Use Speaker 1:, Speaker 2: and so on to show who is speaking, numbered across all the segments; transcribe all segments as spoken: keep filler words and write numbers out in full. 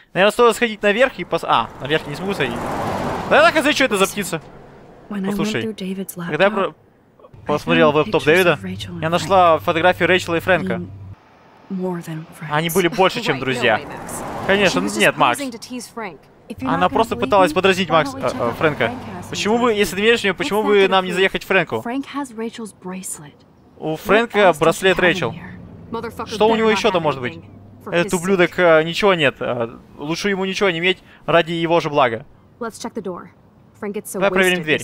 Speaker 1: Наверное, стоит сходить наверх и пос... А, наверх не смогу сходить. Да я так, что это за птица? Послушай, когда я про... посмотрел веб-топ Дэвида, я нашла фотографии Рэйчела и Фрэнка. Они были больше, чем друзья. Конечно, нет, Макс. Она просто пыталась подразнить Макс, э, э, Фрэнка. Почему бы, если ты веришь в нее, почему бы нам не заехать к Фрэнку? У Фрэнка браслет Рэйчел. Что у него еще-то может быть? Этот ублюдок, э, ничего нет. Э, лучше ему ничего не иметь ради его же блага. Давай проверим дверь.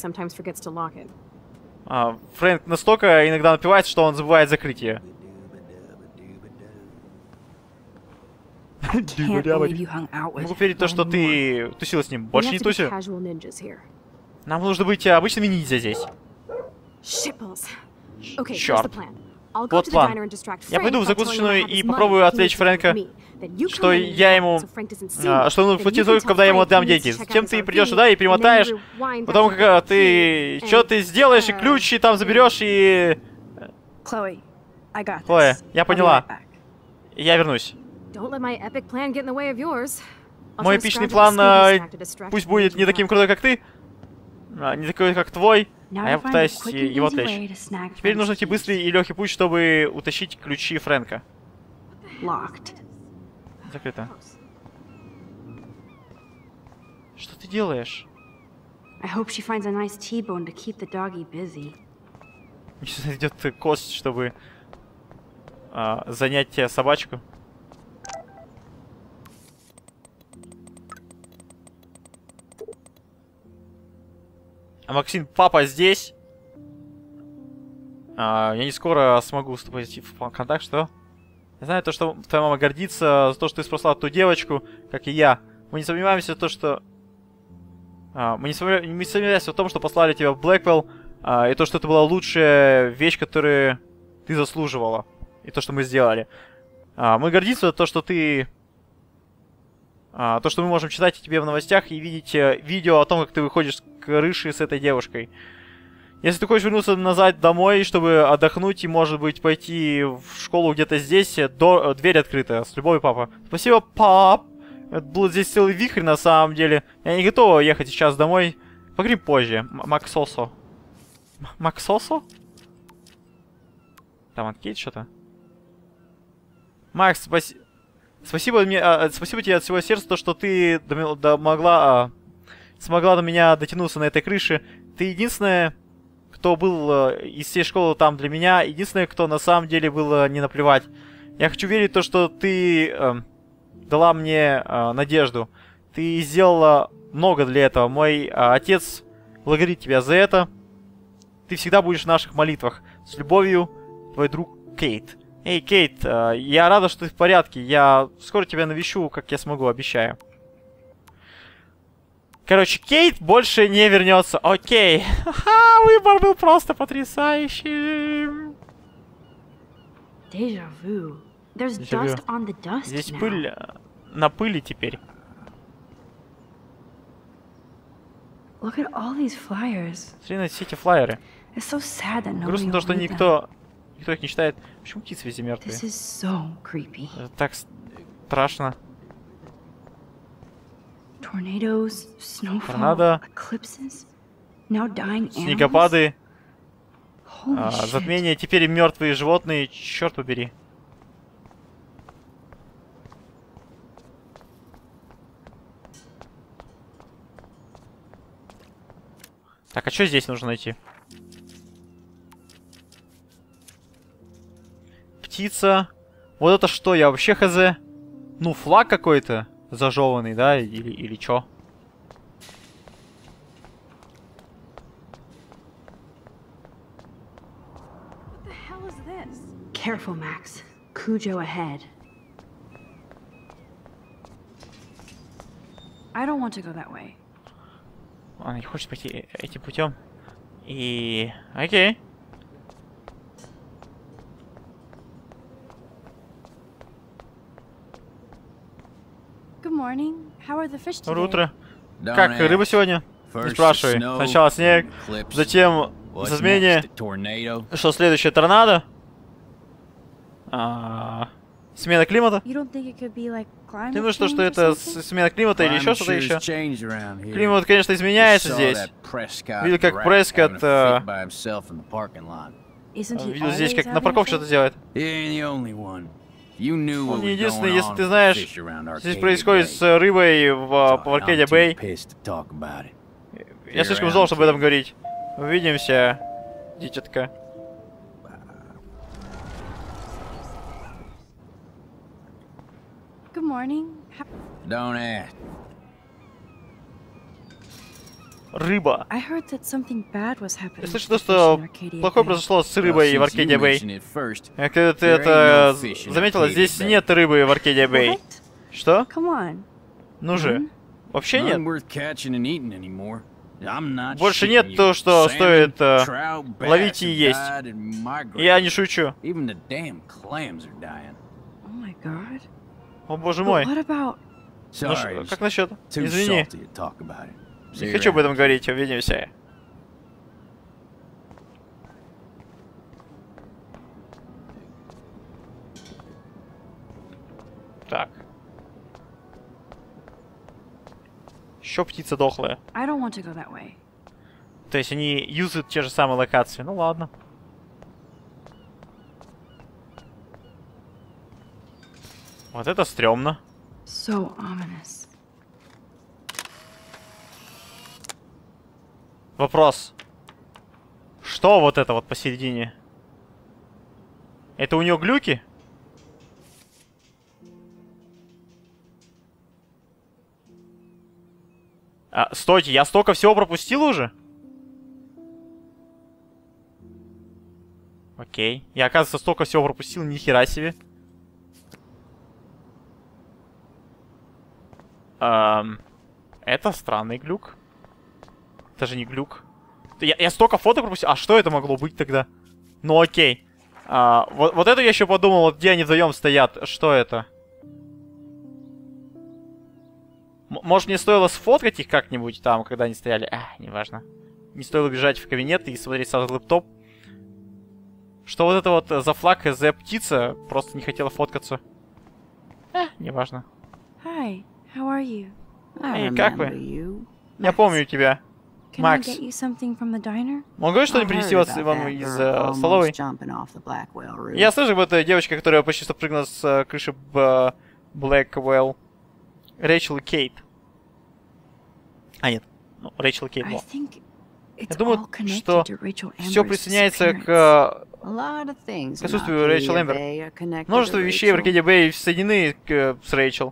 Speaker 1: А, Фрэнк настолько иногда напивается, что он забывает закрыть ее. Могу верить в то, что ты тусила с ним. Больше не туси. Нам нужно быть обычными ниндзя здесь. Черт. Вот план. Я пойду в закусочную и попробую отвлечь Фрэнка, что я ему... А, что он платит только, когда я ему отдам деньги. Затем ты придешь сюда и перемотаешь. Потом как ты... Что ты сделаешь, и ключи там заберешь, и... Хлоя, я поняла. Я вернусь. Мой эпичный план а, пусть будет не таким крутой, как ты, а, не такой, как твой, а я пытаюсь его отвлечь. Теперь нужно идти быстрый и легкий путь, чтобы утащить ключи Фрэнка. Закрыто. Что ты делаешь? Сейчас найдет кость, чтобы а, занять тебе собачку. А Максим, папа здесь? А, я не скоро смогу с тобой идти в контакт, что? Я знаю то, что твоя мама гордится за то, что ты спасла ту девочку, как и я. Мы не сомневаемся в том, что... А, мы не сомневаемся, мы сомневаемся в том, что послали тебя в Блэквелл, а, и то, что это была лучшая вещь, которую ты заслуживала. И то, что мы сделали. А, мы гордимся за то, что ты... А, то, что мы можем читать тебе в новостях и видеть э, видео о том, как ты выходишь с крыши с этой девушкой. Если ты хочешь вернуться назад домой, чтобы отдохнуть и, может быть, пойти в школу где-то здесь, до, дверь открыта. С любовью, папа. Спасибо, пап. Это был здесь целый вихрь, на самом деле. Я не готова ехать сейчас домой. Поговорим позже. Максосо. Максосо? Там от Кейт что-то? Макс, спасибо. Спасибо мне, а, спасибо тебе от всего сердца, то, что ты до, до, могла, а, смогла до меня дотянуться на этой крыше. Ты единственная, кто был а, из всей школы там для меня, единственная, кто на самом деле было не наплевать. Я хочу верить в то, что ты а, дала мне а, надежду. Ты сделала много для этого. Мой а, отец благодарит тебя за это. Ты всегда будешь в наших молитвах. С любовью, твой друг Кейт. Эй, Кейт, э, я рада, что ты в порядке. Я скоро тебя навещу, как я смогу, обещаю. Короче, Кейт больше не вернется. Окей. Ха-ха, выбор был просто потрясающий.
Speaker 2: Дежавю.
Speaker 1: Здесь пыль на пыли теперь. Смотри на все эти флайеры. Грустно то, что никто... Никто их не читает. Почему птицы везде мертвые?
Speaker 2: So
Speaker 1: Это так страшно. Торнадо. Снегопады. А, затмение. Теперь и мертвые животные. Черт побери. Так, а что здесь нужно найти? Птица. Вот это что? Я вообще хз. Ну, флаг какой-то зажеванный, да? Или, или чё?
Speaker 2: Careful, Max. Cujo ahead. I don't want to go that way.
Speaker 1: Он не хочет пойти этим путем. И... Окей. Доброе утро. Как рыба сегодня? Не спрашивай. Сначала снег, затем затмение. Что следующее? Торнадо? А, Смена климата?
Speaker 2: You don't think it could be like climate
Speaker 1: Ты думаешь, что, что
Speaker 2: change or
Speaker 1: это
Speaker 2: something?
Speaker 1: с- смена климата или еще
Speaker 3: Climate
Speaker 1: что-то
Speaker 3: sure's
Speaker 1: еще?
Speaker 3: changed around here.
Speaker 1: Климат, конечно, изменяется
Speaker 3: Saw
Speaker 1: здесь.
Speaker 3: that Prescott
Speaker 1: Видел, как
Speaker 3: rat
Speaker 1: Прескотт,
Speaker 3: having a fit
Speaker 1: э,
Speaker 3: by himself in the parking lot.
Speaker 2: Isn't he
Speaker 1: Видел здесь,
Speaker 2: always
Speaker 1: как на
Speaker 2: having
Speaker 1: парковке
Speaker 2: a
Speaker 1: что-то
Speaker 2: fit?
Speaker 1: делает.
Speaker 3: He ain't the only one. You knew what
Speaker 1: Он не
Speaker 3: was
Speaker 1: единственный,
Speaker 3: going
Speaker 1: если
Speaker 3: on
Speaker 1: ты
Speaker 3: with
Speaker 1: знаешь,
Speaker 3: fish around
Speaker 1: здесь
Speaker 3: Arcadia
Speaker 1: происходит
Speaker 3: Bay.
Speaker 1: с рыбой в,
Speaker 3: Sorry,
Speaker 1: в Аркадия
Speaker 3: I'm too
Speaker 1: Бэй.
Speaker 3: pissed to talk about it.
Speaker 1: Я слишком зол, чтобы об этом говорить. Увидимся, дитятка.
Speaker 2: Good morning. Ha-
Speaker 3: Don't ask.
Speaker 1: Рыба.
Speaker 2: I heard that something bad was happening.
Speaker 1: Я
Speaker 2: to
Speaker 1: слышал,
Speaker 2: the
Speaker 1: что
Speaker 2: fish in Arcadia
Speaker 1: плохое
Speaker 2: Bay.
Speaker 1: произошло с
Speaker 3: Well,
Speaker 1: рыбой в
Speaker 3: since you
Speaker 1: Аркадия Бэй.
Speaker 3: mentioned it first,
Speaker 1: А когда ты
Speaker 3: there ain't
Speaker 1: это
Speaker 3: no fish in
Speaker 1: заметила,
Speaker 3: Arcadia
Speaker 1: здесь
Speaker 3: Bay.
Speaker 1: нет рыбы в Аркадия Бэй.
Speaker 2: What?
Speaker 1: Что?
Speaker 2: Come on.
Speaker 1: Ну же.
Speaker 2: None?
Speaker 1: Вообще
Speaker 3: none
Speaker 1: нет.
Speaker 3: worth catching and eating anymore. I'm not
Speaker 1: Больше
Speaker 3: shitting
Speaker 1: нет
Speaker 3: you.
Speaker 1: то, что
Speaker 3: Salmon,
Speaker 1: стоит, э,
Speaker 3: trout, bass
Speaker 1: ловить и
Speaker 3: have
Speaker 1: есть.
Speaker 3: died in my grave.
Speaker 1: Я не шучу.
Speaker 3: Even the damn clams are dying.
Speaker 2: Oh my god.
Speaker 1: О боже
Speaker 2: But
Speaker 1: мой.
Speaker 2: what about...
Speaker 1: Ну
Speaker 3: Sorry,
Speaker 1: ш-
Speaker 3: it's
Speaker 1: как насчет?
Speaker 3: too
Speaker 1: Извини.
Speaker 3: salty to talk about it. See
Speaker 1: Не
Speaker 3: you
Speaker 1: хочу об
Speaker 3: around.
Speaker 1: этом говорить. Увидимся. Так. Еще птица дохлая.
Speaker 2: I don't want to go that way.
Speaker 1: То есть они юзают те же самые локации. Ну ладно. Вот это стрёмно.
Speaker 2: So ominous.
Speaker 1: Вопрос. Что вот это вот посередине? Это у нее глюки? А, стойте, я столько всего пропустил уже? Окей. Я, оказывается, столько всего пропустил, ни хера себе. Эм, это странный глюк. Это же не глюк. Я, я столько фото пропустил. А что это могло быть тогда? Ну окей. А, вот, вот это я еще подумал, вот где они вдвоем стоят. Что это? М может, мне стоило сфоткать их как-нибудь там, когда они стояли? А, неважно. Не стоило бежать в кабинет и смотреть сразу лэптоп. Что вот это вот за флаг, за птица, просто не хотела фоткаться. А, неважно.
Speaker 2: Hi, how are you?
Speaker 1: Эй, как вы? Я помню тебя.
Speaker 2: Can
Speaker 1: Макс.
Speaker 2: I get you something from the diner?
Speaker 1: Могу что-нибудь принести вас вам из э, столовой? Я слышал об этой девочке, которая почти что прыгнула с э, крыши Б- Blackwell. Рэйчел и Кейт. А, нет. Ну, Рэйчел и Кейт.
Speaker 2: I
Speaker 1: во.
Speaker 2: think it's
Speaker 1: Я думаю,
Speaker 2: all connected
Speaker 1: что
Speaker 2: to Rachel
Speaker 1: все
Speaker 2: Amber's
Speaker 1: присоединяется
Speaker 2: disappearance.
Speaker 1: к
Speaker 4: К
Speaker 1: присутствию Рэйчел Эмбер. Множество вещей в Аркадия Бэй соединены к, с Рэйчел.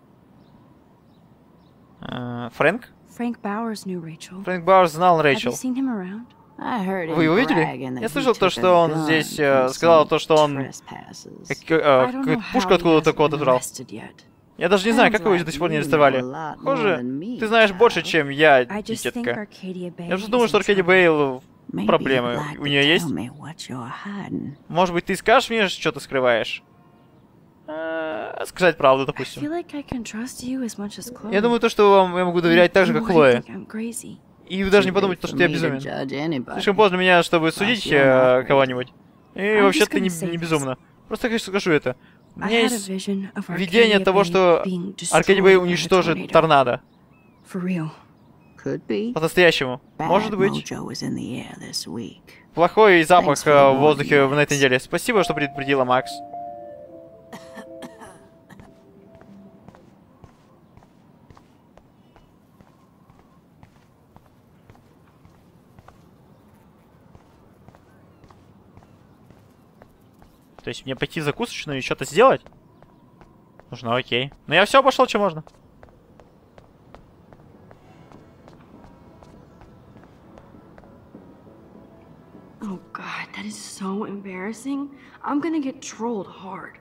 Speaker 1: Э, Фрэнк?
Speaker 2: Frank Bowers knew Rachel.
Speaker 1: Фрэнк Бауэр знал
Speaker 2: Have you
Speaker 1: Рэйчел.
Speaker 2: seen him around?
Speaker 1: Вы его видели? Я слышал то, что он здесь э, сказал то, что он как, э,
Speaker 2: I don't know
Speaker 1: какую-то пушку
Speaker 2: how he
Speaker 1: откуда-то
Speaker 2: hasn't
Speaker 1: кого-то
Speaker 2: been
Speaker 1: забрал.
Speaker 2: arrested yet.
Speaker 1: Я даже не знаю, как его до сих пор не арестовали. Похоже, ты знаешь больше, чем я,
Speaker 2: I just think
Speaker 1: дитятка.
Speaker 2: Arcadia Bay
Speaker 1: Я просто
Speaker 2: is
Speaker 1: думаю,
Speaker 2: in
Speaker 1: что Аркадий
Speaker 2: trouble.
Speaker 1: Бейл
Speaker 4: Maybe
Speaker 1: проблемы
Speaker 4: you'd like
Speaker 1: у
Speaker 4: to
Speaker 1: нее есть.
Speaker 4: tell me what you're hiding.
Speaker 1: Может быть, ты скажешь мне, что ты скрываешь? Э, Сказать правду,
Speaker 2: I
Speaker 1: допустим.
Speaker 2: feel like I can trust you as much as Chloe.
Speaker 1: Я думаю, то, что вам я могу доверять так же, как
Speaker 2: You wouldn't
Speaker 1: Хлоя.
Speaker 2: think I'm crazy.
Speaker 1: И вы даже не
Speaker 4: Too
Speaker 1: подумайте,
Speaker 4: late
Speaker 1: то,
Speaker 4: for
Speaker 1: что я
Speaker 4: me to
Speaker 1: безумен.
Speaker 4: judge anybody.
Speaker 1: Слишком поздно меня, чтобы судить э, кого-нибудь. И
Speaker 2: I'm
Speaker 1: вообще
Speaker 2: just
Speaker 1: ты не,
Speaker 2: gonna say
Speaker 1: не
Speaker 2: this.
Speaker 1: безумно. Просто я скажу это. У
Speaker 2: I
Speaker 1: меня
Speaker 2: had a
Speaker 1: есть
Speaker 2: vision of
Speaker 1: видение
Speaker 2: Arcadia
Speaker 1: того,
Speaker 2: Bay
Speaker 1: что
Speaker 2: being
Speaker 1: Аркадий Бэй
Speaker 2: destroyed by a
Speaker 1: уничтожит
Speaker 2: tornado.
Speaker 1: торнадо.
Speaker 2: For real.
Speaker 4: Could be.
Speaker 1: По-настоящему.
Speaker 4: Bad
Speaker 1: Может быть.
Speaker 4: mojo is in the air this week.
Speaker 1: Плохой запах
Speaker 4: Thanks for
Speaker 1: э,
Speaker 4: the
Speaker 1: в воздухе
Speaker 4: warning,
Speaker 1: в- на этой
Speaker 4: Max.
Speaker 1: неделе. Спасибо, что предупредила, Макс. То есть мне пойти в закусочную и что-то сделать? Нужно, окей. Но я все обошел, что можно.
Speaker 2: Oh god, that is so embarrassing. I'm gonna get trolled hard.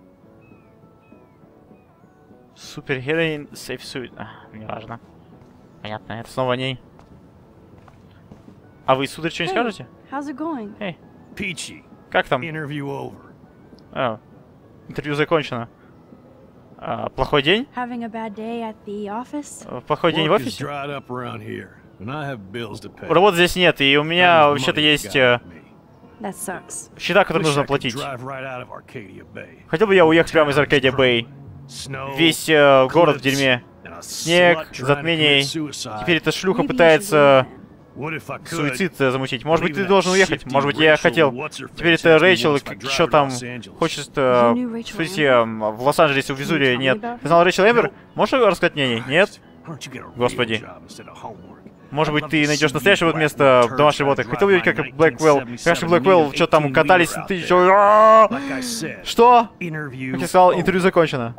Speaker 1: Супер героин сейф суит. А, неважно. Понятно, это снова о ней. А вы, сударь, что не
Speaker 2: Hey,
Speaker 1: скажете?
Speaker 2: how's it going?
Speaker 1: Эй,
Speaker 5: Peachy,
Speaker 1: как там?
Speaker 5: interview over.
Speaker 1: А, интервью закончено. А, плохой день?
Speaker 2: Having a bad day at the office?
Speaker 1: Э, Плохой день в
Speaker 5: Work is
Speaker 1: офисе?
Speaker 5: dried up around here, and I have bills to pay.
Speaker 1: Работы здесь нет, и у меня
Speaker 5: Time is
Speaker 1: вообще-то
Speaker 5: money,
Speaker 1: есть
Speaker 5: God
Speaker 1: э,
Speaker 5: me.
Speaker 2: That sucks.
Speaker 1: Счета, которые
Speaker 5: Wish
Speaker 1: нужно
Speaker 5: I could
Speaker 1: платить.
Speaker 5: drive right out of Arcadia Bay.
Speaker 1: Хотел бы я уехать прямо из Аркадия Бэй.
Speaker 5: Snow,
Speaker 1: Весь э, город в
Speaker 5: cliffs,
Speaker 1: дерьме.
Speaker 5: and a
Speaker 1: Снег,
Speaker 5: slut trying to
Speaker 1: затмений.
Speaker 5: commit suicide.
Speaker 1: Теперь эта шлюха
Speaker 2: Maybe you should
Speaker 1: пытается
Speaker 2: leave
Speaker 5: What if I could?
Speaker 1: суицид э, замутить. Может быть,
Speaker 5: Leave
Speaker 1: ты
Speaker 5: that
Speaker 1: должен уехать.
Speaker 5: shifty
Speaker 1: Может быть, я
Speaker 5: Rachel
Speaker 1: хотел.
Speaker 5: what's-her-face
Speaker 1: Теперь это
Speaker 5: asked me
Speaker 1: Рэйчел,
Speaker 5: once if I
Speaker 1: как
Speaker 5: drive
Speaker 1: еще
Speaker 5: to
Speaker 1: там
Speaker 5: Los Angeles.
Speaker 1: хочет
Speaker 2: You
Speaker 1: э,
Speaker 2: knew Rachel
Speaker 1: прийти
Speaker 2: Amber?
Speaker 1: э, в Лос-Анджелесе увезули.
Speaker 2: Can you tell me
Speaker 1: Нет.
Speaker 2: about
Speaker 1: Ты знал Рэйчел Эмбер? Можешь рассказать мне о ней? Нет?
Speaker 5: Aren't you get a real
Speaker 1: Господи.
Speaker 5: job instead of homework?
Speaker 1: Может
Speaker 5: I'd
Speaker 1: быть,
Speaker 5: love
Speaker 1: ты
Speaker 5: to
Speaker 1: найдешь
Speaker 5: see
Speaker 1: настоящее
Speaker 5: you
Speaker 1: вот место
Speaker 5: black
Speaker 1: домашней
Speaker 5: turds
Speaker 1: работы.
Speaker 5: try to
Speaker 1: Хотел видеть,
Speaker 5: drive
Speaker 1: как
Speaker 5: my
Speaker 1: Блэквелл,
Speaker 5: nineteen
Speaker 1: конечно,
Speaker 5: seventy-seven
Speaker 1: Блэквелл, что там
Speaker 5: eighteen
Speaker 1: катались,
Speaker 5: wheeler
Speaker 1: ты
Speaker 5: out
Speaker 1: чё?
Speaker 5: there.
Speaker 1: А-а-а!
Speaker 5: Like I said,
Speaker 1: Что?
Speaker 5: interview
Speaker 1: Как я сказал,
Speaker 5: over.
Speaker 1: интервью закончено.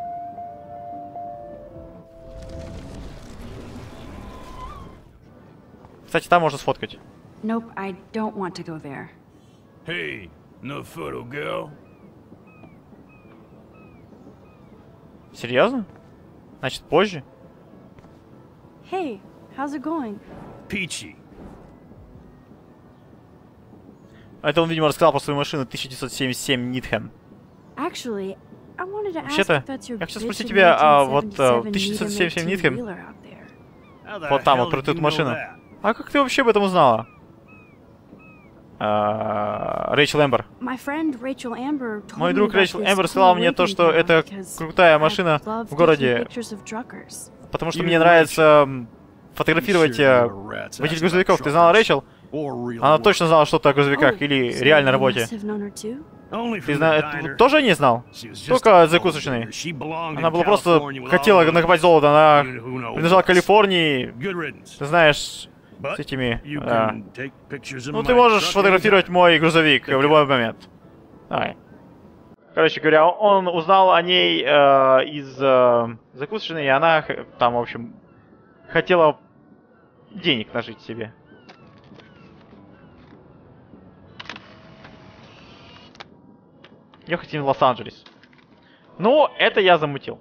Speaker 1: Кстати, там можно сфоткать.
Speaker 2: Nope, I don't want to go there.
Speaker 5: Hey, no photo girl.
Speaker 1: Серьезно? Значит, позже?
Speaker 2: Hey, how's it going?
Speaker 5: Peachy.
Speaker 1: Это он, видимо, рассказал про свою машину тысяча девятьсот семьдесят семь Нитхэм.
Speaker 2: Actually, I wanted to ask
Speaker 1: Вообще-то,
Speaker 2: if that's your
Speaker 1: я хотел
Speaker 2: bitchin'
Speaker 1: спросить тебя, а вот а,
Speaker 2: nineteen
Speaker 1: тысяча девятьсот семьдесят семь
Speaker 2: eighteen
Speaker 1: Нитхэм,
Speaker 2: wheeler out there.
Speaker 5: How the
Speaker 1: вот там,
Speaker 5: hell
Speaker 1: вот про
Speaker 5: did you
Speaker 1: эту
Speaker 5: know
Speaker 1: машину.
Speaker 5: that?
Speaker 1: А как ты вообще об этом узнала? А, Рэйчел Эмбер.
Speaker 2: My friend Rachel Amber told
Speaker 1: Мой
Speaker 2: me
Speaker 1: друг
Speaker 2: about
Speaker 1: Рэйчел
Speaker 2: this
Speaker 1: Эмбер сказал
Speaker 2: cool
Speaker 1: мне то,
Speaker 2: Lincoln
Speaker 1: что
Speaker 2: town
Speaker 1: это
Speaker 2: because
Speaker 1: крутая
Speaker 2: I'd
Speaker 1: машина
Speaker 2: love
Speaker 1: в
Speaker 2: to see
Speaker 1: городе,
Speaker 2: pictures of truckers.
Speaker 1: потому что
Speaker 5: You
Speaker 1: мне
Speaker 5: and
Speaker 1: нравится м, фотографировать э, водителей грузовиков. Ты знала Рэйчел? Она точно знала что-то о грузовиках
Speaker 2: Oh,
Speaker 1: или
Speaker 2: so
Speaker 1: реальной
Speaker 2: you
Speaker 1: работе.
Speaker 2: must have known her too?
Speaker 1: Ты знаешь, тоже не знал? Только закусочный. Она была просто хотела накопать золото, она принадлежала Калифорнии. Ты знаешь, с этими... да. Ну, ты можешь сфотографировать мой грузовик в любой момент. Давай. Короче говоря, он узнал о ней э, из э, закусочной, и она х- там, в общем, хотела денег нажить себе. Ехать в Лос-Анджелес. Ну, это я замутил.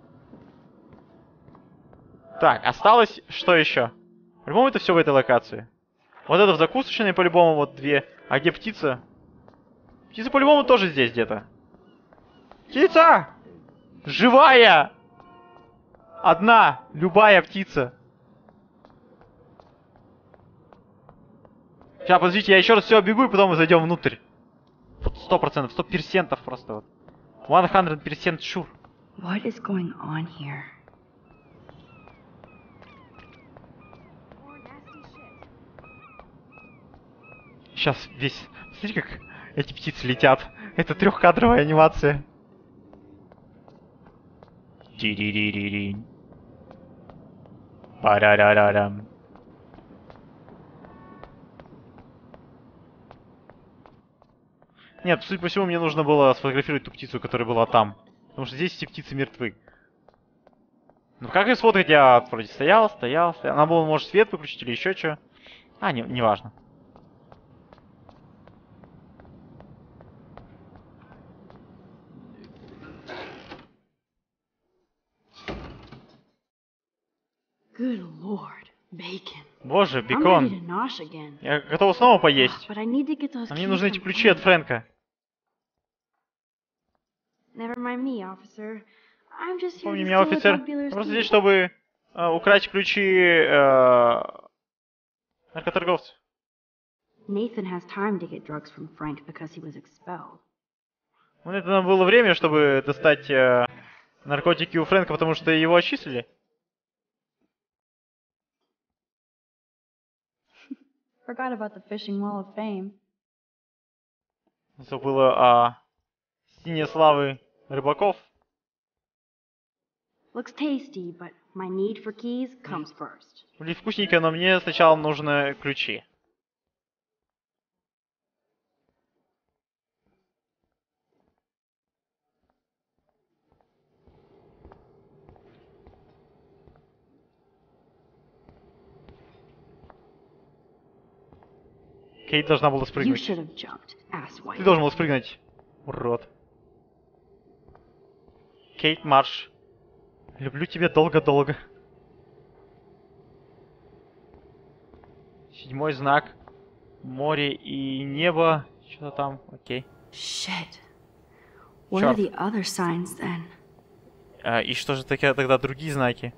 Speaker 1: Так, осталось что еще? По-любому это все в этой локации. Вот это в закусочной, по-любому, вот две. А где птица? Птица, по-любому, тоже здесь где-то. Птица! Живая! Одна, любая птица. Сейчас, подождите, я еще раз все оббегу, и потом мы зайдем внутрь. Сто процентов, сто персентов просто вот. One percent sure.
Speaker 2: What is going on here?
Speaker 1: Сейчас весь... Смотри, как эти птицы летят. Это трехкадровая анимация. Ди-ди-ди-ди-ди. Па-ра-ра-ра-рам. Нет, судя по всему, мне нужно было сфотографировать ту птицу, которая была там. Потому что здесь эти птицы мертвы. Ну как их сфоткать? Я вроде стоял, стоял, стоял. Надо было, может, свет выключить или еще что. А, не, не важно.
Speaker 2: Good lord, bacon.
Speaker 1: Боже,
Speaker 2: I'm ready to
Speaker 1: бекон.
Speaker 2: nosh again.
Speaker 1: Я готова снова поесть.
Speaker 2: But I need to get those
Speaker 1: А мне
Speaker 2: keys
Speaker 1: нужны
Speaker 2: from
Speaker 1: эти ключи от
Speaker 2: Frank.
Speaker 1: Фрэнка.
Speaker 2: Never mind me, officer. I'm just here
Speaker 1: Помни
Speaker 2: to
Speaker 1: меня,
Speaker 2: steal a
Speaker 1: офицер.
Speaker 2: drug dealer's
Speaker 1: Я просто
Speaker 2: keys.
Speaker 1: здесь, чтобы э, украсть ключи э, наркоторговца.
Speaker 2: Nathan has time to get drugs from Frank because he was expelled.
Speaker 1: Ну, это нам было время, чтобы достать э, наркотики у Фрэнка, потому что его отчислили.
Speaker 2: Forgot about the Fishing Wall of Fame.
Speaker 1: Забыла о стене славы рыбаков.
Speaker 2: Looks tasty, but my need for keys comes first.
Speaker 1: Блин, вкусненько, но мне сначала нужны ключи. Кейт должна была
Speaker 2: You
Speaker 1: спрыгнуть.
Speaker 2: should have jumped, asswipe.
Speaker 1: Ты должен был спрыгнуть. Урод. Кейт, марш. Люблю тебя долго-долго. Седьмой знак. Море и небо. Что-то там. Окей.
Speaker 2: Shit. What are
Speaker 1: Чёрт.
Speaker 2: the other signs then?
Speaker 1: А, и что же такие тогда другие знаки?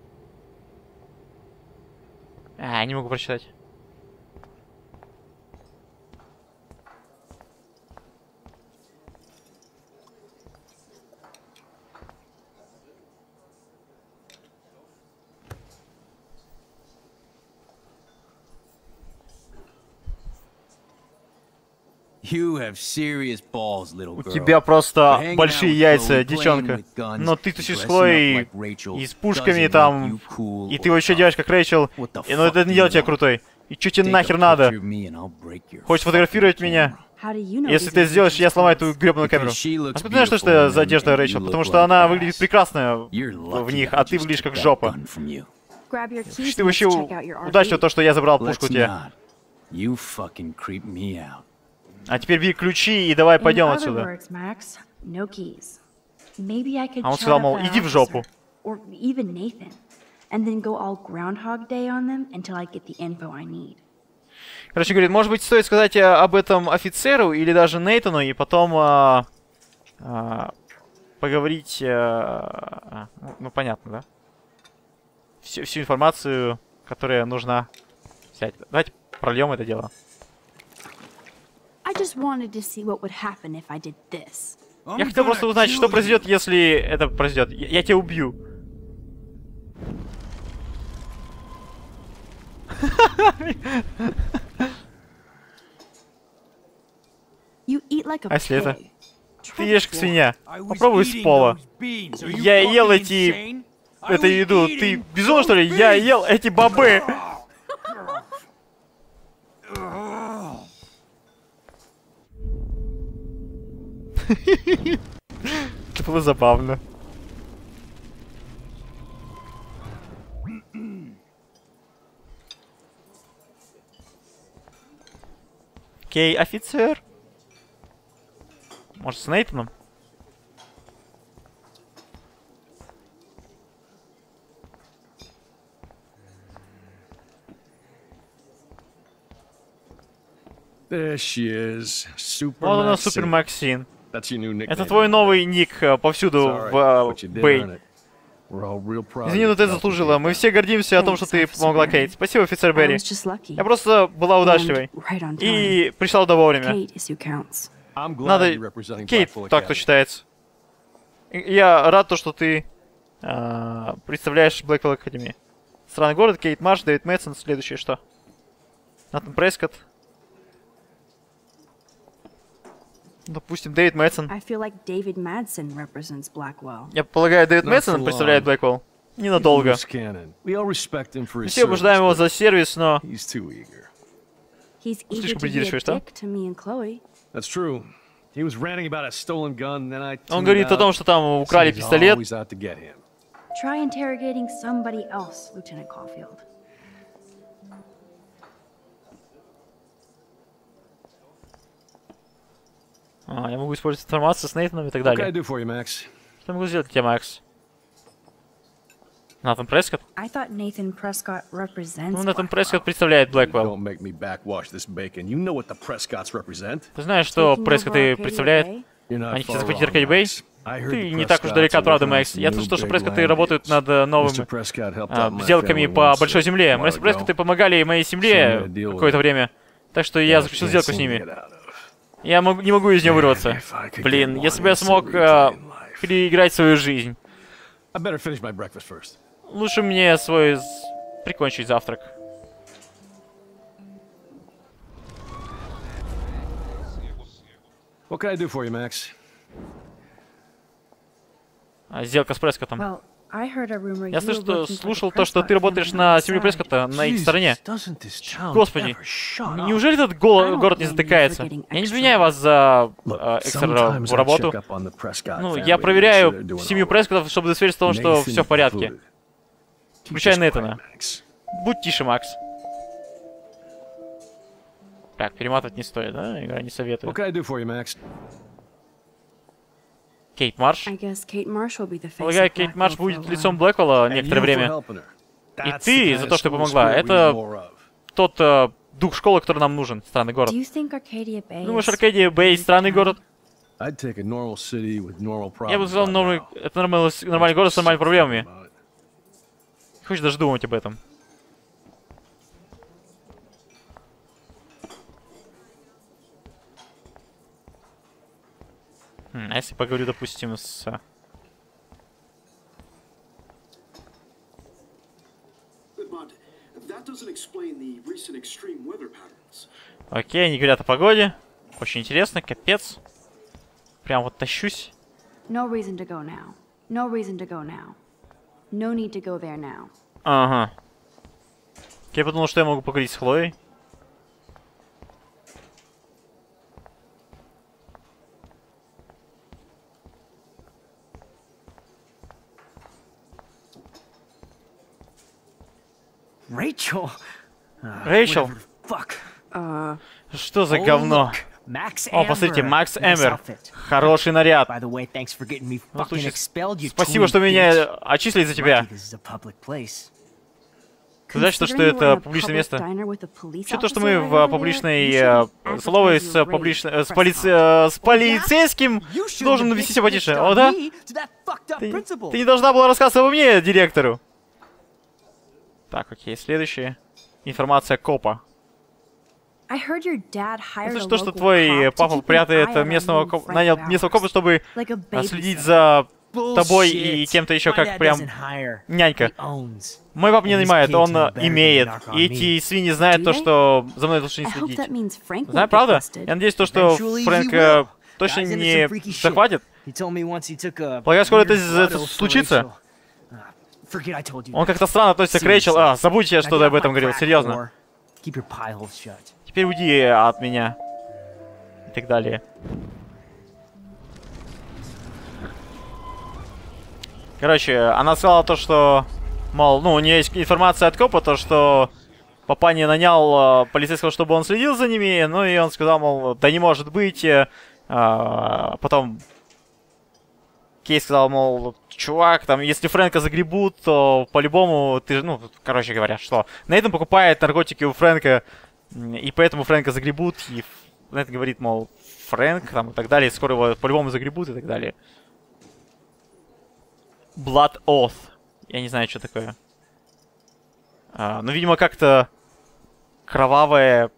Speaker 1: А, не могу прочитать.
Speaker 3: You have serious balls, little
Speaker 1: У
Speaker 3: girl.
Speaker 1: тебя просто
Speaker 3: But hanging out
Speaker 1: большие
Speaker 3: with
Speaker 1: яйца,
Speaker 3: Chloe,
Speaker 1: девчонка.
Speaker 3: playing with guns,
Speaker 1: Но ты тусишь с
Speaker 3: dressing
Speaker 1: Хлоей
Speaker 3: up like Rachel
Speaker 1: и с
Speaker 3: doesn't
Speaker 1: пушками
Speaker 3: make
Speaker 1: там,
Speaker 3: you cool
Speaker 1: и ты
Speaker 3: or
Speaker 1: вообще
Speaker 3: tough.
Speaker 1: делаешь как Рэйчел,
Speaker 3: What the
Speaker 1: и, но это
Speaker 3: fuck
Speaker 1: не
Speaker 3: do
Speaker 1: делает
Speaker 3: you
Speaker 1: тебя
Speaker 3: want?
Speaker 1: крутой. И чё тебе
Speaker 3: Take a
Speaker 1: нахер
Speaker 3: picture
Speaker 1: надо?
Speaker 3: of me and I'll break your
Speaker 1: Хочешь
Speaker 3: fucking
Speaker 1: фотографировать меня?
Speaker 3: camera.
Speaker 2: How do you know
Speaker 1: Если
Speaker 2: these
Speaker 1: ты
Speaker 2: are
Speaker 1: сделаешь, я
Speaker 2: Rachel's
Speaker 1: сломаю
Speaker 2: clothes?
Speaker 1: твою гребаную камеру.
Speaker 3: Because she looks
Speaker 1: А ты знаешь, что
Speaker 3: beautiful
Speaker 1: это
Speaker 3: in
Speaker 1: за
Speaker 3: them,
Speaker 1: одежда
Speaker 3: and
Speaker 1: Рэйчел?
Speaker 3: you
Speaker 1: Потому
Speaker 3: look
Speaker 1: что
Speaker 3: like
Speaker 1: она
Speaker 3: ass.
Speaker 1: выглядит прекрасно
Speaker 3: You're
Speaker 1: в
Speaker 3: lucky
Speaker 1: них,
Speaker 3: I
Speaker 1: а ты
Speaker 3: just
Speaker 1: выглядишь
Speaker 3: took
Speaker 1: как
Speaker 3: that
Speaker 1: жопа.
Speaker 3: gun from you.
Speaker 2: Grab your keys
Speaker 1: Ты
Speaker 2: and let's
Speaker 1: вообще
Speaker 2: check out your
Speaker 1: удачно
Speaker 2: arcade.
Speaker 1: то, что я забрал пушку
Speaker 3: Let's
Speaker 1: тебе.
Speaker 3: not. You fucking creep me out.
Speaker 1: А теперь бери ключи и давай
Speaker 2: In
Speaker 1: пойдем
Speaker 2: other
Speaker 1: отсюда.
Speaker 2: words, Max, no keys. Maybe I could
Speaker 1: А он
Speaker 2: chat
Speaker 1: сказал,
Speaker 2: up
Speaker 1: мол,
Speaker 2: that
Speaker 1: иди в жопу.
Speaker 2: officer, or even Nathan, and then go all Groundhog Day on them until I get the info I need.
Speaker 1: Короче, говорит, может быть, стоит сказать э, об этом офицеру или даже Нейтану, и потом э, э, поговорить... э, ну, ну, понятно, да? Всю, всю информацию, которая нужна взять. Давайте прольем это дело.
Speaker 2: I just wanted to see what would happen if I did this.
Speaker 1: Я хотел просто узнать, что произойдет, если это произойдет. Я, я тебя убью.
Speaker 2: You eat like a
Speaker 1: А если это?
Speaker 2: pig.
Speaker 1: Ты ешь как свинья.
Speaker 3: I was
Speaker 1: Попробуй с
Speaker 3: eating
Speaker 1: пола.
Speaker 3: those beans. Are you
Speaker 1: Я ел
Speaker 3: fucking
Speaker 1: эти...
Speaker 3: insane? I
Speaker 1: эту
Speaker 3: was
Speaker 1: еду. Ты
Speaker 3: eating
Speaker 1: безумный, что ли?
Speaker 3: those
Speaker 1: Я
Speaker 3: beans.
Speaker 1: ел эти бобы. Это было забавно. Окей, офицер. Может, с Нейтаном?
Speaker 5: There she is. Super
Speaker 1: Вот она,
Speaker 5: Maxine.
Speaker 1: Супер Максин.
Speaker 5: That's your new nickname.
Speaker 1: Это твой новый ник э, повсюду
Speaker 5: It's all
Speaker 1: в
Speaker 5: right.
Speaker 1: э,
Speaker 5: What you did
Speaker 1: Бэй.
Speaker 5: earn it. We're all real proud of
Speaker 1: Извини,
Speaker 5: you
Speaker 1: но ты
Speaker 5: for helping
Speaker 1: заслужила.
Speaker 5: Kate
Speaker 1: Мы
Speaker 5: out.
Speaker 1: все гордимся о том, что ты
Speaker 2: Thanks,
Speaker 1: помогла
Speaker 2: офицер
Speaker 1: Кейт. Спасибо, офицер
Speaker 2: I
Speaker 1: Берри.
Speaker 2: was just lucky.
Speaker 1: Я просто была удачливой.
Speaker 2: And right on time.
Speaker 1: И пришла туда вовремя.
Speaker 2: Kate is who counts.
Speaker 5: I'm glad
Speaker 1: Надо...
Speaker 5: you're representing
Speaker 1: Кейт,
Speaker 5: Blackpool
Speaker 1: так то
Speaker 5: Academy.
Speaker 1: считается. И- Я рад, то, что ты а, представляешь Блэквелл Академи. Странный город, Кейт Марш, Дэвид Мэтсон. Следующее что? Натан Прескотт. Допустим, Дэвид Мэтсон.
Speaker 2: I feel like David Madsen represents Blackwell.
Speaker 1: Я полагаю, Дэвид
Speaker 5: Not
Speaker 1: Мэтсон
Speaker 5: for
Speaker 1: представляет
Speaker 5: long.
Speaker 1: Блэквелл. Ненадолго.
Speaker 5: Loose cannon. We all respect him for
Speaker 1: Мы
Speaker 5: his
Speaker 1: все обожаем его
Speaker 5: service,
Speaker 1: за сервис, но...
Speaker 5: but he's too eager.
Speaker 2: He's eager
Speaker 1: Слишком
Speaker 2: to be a
Speaker 1: придирчивый, что?
Speaker 2: dick to me and Chloe.
Speaker 5: That's true. He was ranting about a stolen gun, then I
Speaker 1: Он
Speaker 5: tuned
Speaker 1: говорит о
Speaker 5: out.
Speaker 1: том, что там украли
Speaker 5: He's
Speaker 1: пистолет.
Speaker 5: always out to get him.
Speaker 2: Try interrogating somebody else, Lieutenant Caulfield.
Speaker 1: А, я могу использовать информацию с Нейтаном и так
Speaker 5: What can I
Speaker 1: далее.
Speaker 5: do for you, Max?
Speaker 1: Что я могу сделать для тебя, Макс? Натан Прескотт?
Speaker 2: I thought Nathan Prescott represents
Speaker 1: Ну, Натан
Speaker 2: Blackwell.
Speaker 1: Прескотт представляет Блэквелл.
Speaker 5: Don't make me backwash this bacon. You know what the Prescotts represent.
Speaker 1: Ты знаешь, что
Speaker 2: Taking
Speaker 1: Прескотт
Speaker 2: over
Speaker 1: и
Speaker 2: Arcadia
Speaker 1: представляет?
Speaker 2: Bay?
Speaker 5: You're not
Speaker 1: Они хотят
Speaker 5: far
Speaker 1: захватить
Speaker 5: wrong,
Speaker 1: Аркадий Бэй?
Speaker 5: Max. I heard
Speaker 1: Ты
Speaker 5: the
Speaker 1: не так уж
Speaker 5: Prescotts
Speaker 1: далека
Speaker 5: are
Speaker 1: от правды,
Speaker 5: working on
Speaker 1: Макс.
Speaker 5: some
Speaker 1: Я
Speaker 5: new
Speaker 1: слышал, что
Speaker 5: big
Speaker 1: Прескотты
Speaker 5: land
Speaker 1: работают
Speaker 5: deals.
Speaker 1: над э, новыми
Speaker 5: Mister Prescott helped
Speaker 1: а,
Speaker 5: out my
Speaker 1: сделками
Speaker 5: family
Speaker 1: по
Speaker 5: once
Speaker 1: большой
Speaker 5: a
Speaker 1: земле.
Speaker 5: while
Speaker 1: Мистер Прескотты
Speaker 5: ago.
Speaker 1: помогали моей семье
Speaker 5: Some deal with
Speaker 1: какое-то
Speaker 5: it.
Speaker 1: время. Так что я
Speaker 5: I
Speaker 1: заключил
Speaker 5: can't
Speaker 1: сделку с
Speaker 5: seem to
Speaker 1: ними.
Speaker 5: get out of.
Speaker 1: Я мог- не могу из нее вырваться.
Speaker 5: If I could
Speaker 1: Блин,
Speaker 5: get
Speaker 1: если
Speaker 5: one
Speaker 1: бы я
Speaker 5: innocent
Speaker 1: смог э,
Speaker 5: retail in life.
Speaker 1: переиграть свою жизнь.
Speaker 5: I better finish my breakfast first.
Speaker 1: Лучше мне свой з- прикончить завтрак.
Speaker 5: What can I do for you, Max?
Speaker 1: А, сделка с Прескоттом.
Speaker 2: Well, I heard a rumor
Speaker 1: Я
Speaker 2: you
Speaker 1: слышу,
Speaker 2: were
Speaker 1: что
Speaker 2: working for
Speaker 1: слушал
Speaker 2: the
Speaker 1: то, что ты
Speaker 2: Prescott
Speaker 1: работаешь
Speaker 2: family
Speaker 1: на
Speaker 2: on the
Speaker 1: семью
Speaker 2: side.
Speaker 1: Прескотта, на их стороне.
Speaker 5: Doesn't this town
Speaker 1: Господи,
Speaker 5: ever shut up?
Speaker 1: неужели этот
Speaker 2: I
Speaker 1: гол-
Speaker 2: don't
Speaker 1: город не
Speaker 2: blame you for
Speaker 1: затыкается?
Speaker 2: getting
Speaker 1: Я не
Speaker 2: extra
Speaker 1: обвиняю вас за
Speaker 5: Look,
Speaker 1: э, экстра
Speaker 5: sometimes I
Speaker 1: работу.
Speaker 5: check up on the Prescott
Speaker 1: Ну,
Speaker 5: family
Speaker 1: я
Speaker 5: to make sure
Speaker 1: проверяю
Speaker 5: they're doing
Speaker 1: семью
Speaker 5: all right.
Speaker 1: Прескоттов, чтобы удостовериться в том, что
Speaker 5: Nathan
Speaker 1: все в порядке.
Speaker 5: included. Keep
Speaker 1: Включай
Speaker 5: this
Speaker 1: Нейтана.
Speaker 5: quiet, Max.
Speaker 1: Будь тише, Макс. Так, перематывать не стоит, да? Игра не советует.
Speaker 5: What can I do for you, Max?
Speaker 1: Кейт Марш.
Speaker 2: I guess Kate Marsh will be the face
Speaker 1: Полагаю,
Speaker 2: of
Speaker 1: Кейт
Speaker 2: Blackwell
Speaker 1: Марш
Speaker 2: for a
Speaker 1: будет
Speaker 2: while.
Speaker 1: лицом Блэквелла
Speaker 5: And
Speaker 1: некоторое
Speaker 5: you for
Speaker 1: время.
Speaker 5: helping her.
Speaker 1: И
Speaker 5: That's
Speaker 1: ты
Speaker 5: the
Speaker 1: за
Speaker 5: kind
Speaker 1: то,
Speaker 5: of
Speaker 1: что
Speaker 5: school
Speaker 1: помогла.
Speaker 5: spirit we
Speaker 1: Это
Speaker 5: need more of.
Speaker 1: тот э, дух школы, который нам нужен. Странный город.
Speaker 2: Do you think Arcadia Bay
Speaker 1: Думаешь,
Speaker 2: is
Speaker 1: Аркадия Бэй странный город?
Speaker 5: I'd take a normal city with normal problems.
Speaker 1: Я бы сказал,
Speaker 5: by
Speaker 1: нормальный,
Speaker 5: now.
Speaker 1: это нормальный, нормальный город с нормальными проблемами.
Speaker 5: About it.
Speaker 1: Хочешь даже думать об этом. Хм, а если поговорю, допустим, с...
Speaker 6: But that doesn't explain the recent extreme weather patterns.
Speaker 1: Окей, они говорят о погоде. Очень интересно, капец. Прям вот тащусь.
Speaker 2: No reason to go now. No reason to go now. No need to go there now.
Speaker 1: Ага. Я подумал, что я могу поговорить с Хлоей.
Speaker 3: Rachel. Uh,
Speaker 1: Rachel.
Speaker 3: whatever the Fuck.
Speaker 2: Uh,
Speaker 1: Что за
Speaker 3: Oh,
Speaker 1: говно?
Speaker 3: look, Max
Speaker 1: О, посмотрите,
Speaker 3: Amber.
Speaker 1: Макс
Speaker 3: Nice
Speaker 1: Эмбер.
Speaker 3: outfit.
Speaker 1: Хороший наряд.
Speaker 3: By the way, thanks for getting me
Speaker 1: Ну,
Speaker 3: fucking
Speaker 1: слушай,
Speaker 3: expelled, you
Speaker 1: спасибо,
Speaker 3: tween
Speaker 1: что
Speaker 3: bitch.
Speaker 1: меня отчислили за тебя.
Speaker 3: Lucky this is a public place.
Speaker 1: Знаешь, что, что
Speaker 2: considering we're in
Speaker 1: это
Speaker 2: a
Speaker 1: публичное
Speaker 2: public
Speaker 1: место?
Speaker 2: diner with a police
Speaker 1: Все то, что
Speaker 2: officer
Speaker 1: мы
Speaker 2: right
Speaker 1: в
Speaker 2: over
Speaker 1: а,
Speaker 2: there,
Speaker 1: публичной
Speaker 2: you should
Speaker 1: э,
Speaker 2: be
Speaker 1: столовой
Speaker 2: advertising
Speaker 1: с,
Speaker 2: your
Speaker 1: публич...
Speaker 2: rape
Speaker 1: э, с,
Speaker 2: press
Speaker 1: поли...
Speaker 2: conference.
Speaker 1: э, с полицейским должен вести себя потише. О, да? Ты, ты не должна была рассказывать обо мне, директору. Так, окей, следующее. Информация копа.
Speaker 2: I heard your dad hired
Speaker 1: Это
Speaker 2: a
Speaker 1: то, что
Speaker 2: local
Speaker 1: твой
Speaker 2: cop to
Speaker 1: папа
Speaker 2: keep an
Speaker 1: прятает
Speaker 2: eye on
Speaker 1: местного
Speaker 2: you and
Speaker 1: копа,
Speaker 2: Frank
Speaker 1: нанял
Speaker 2: Bowers,
Speaker 1: местного копа, чтобы
Speaker 2: like a
Speaker 1: а, следить
Speaker 2: babysitter.
Speaker 1: за тобой и кем-то еще, как прям нянька. Мой папа не нанимает, он а, имеет. И эти свиньи знают то, что за мной лучше не
Speaker 2: I hope
Speaker 1: следить.
Speaker 2: that means Frank won't
Speaker 1: Знаю,
Speaker 2: get
Speaker 1: правда?
Speaker 2: busted.
Speaker 1: Я надеюсь, то, что Фрэнк э, точно не захватит. Полагаю, скоро это з- случится. Он как-то странно относится к Рэйчел. А, забудьте, я что-то об этом говорил, серьезно. Теперь уйди от меня. И так далее. Короче, она сказала то, что... Мол, ну, у нее есть информация от копа, то, что... Папа не нанял э, полицейского, чтобы он следил за ними. Ну, и он сказал, мол, да не может быть. Э, а, потом... Кей сказал, мол, чувак, там, если Фрэнка загребут, то по-любому ты... Ну, короче говоря, что... Нейтан покупает наркотики у Фрэнка, и поэтому Фрэнка загребут, и Нейтан говорит, мол, Фрэнк, там, и так далее, скоро его по-любому загребут, и так далее. Blood Oath. Я не знаю, что такое. А, ну, видимо, как-то кровавая...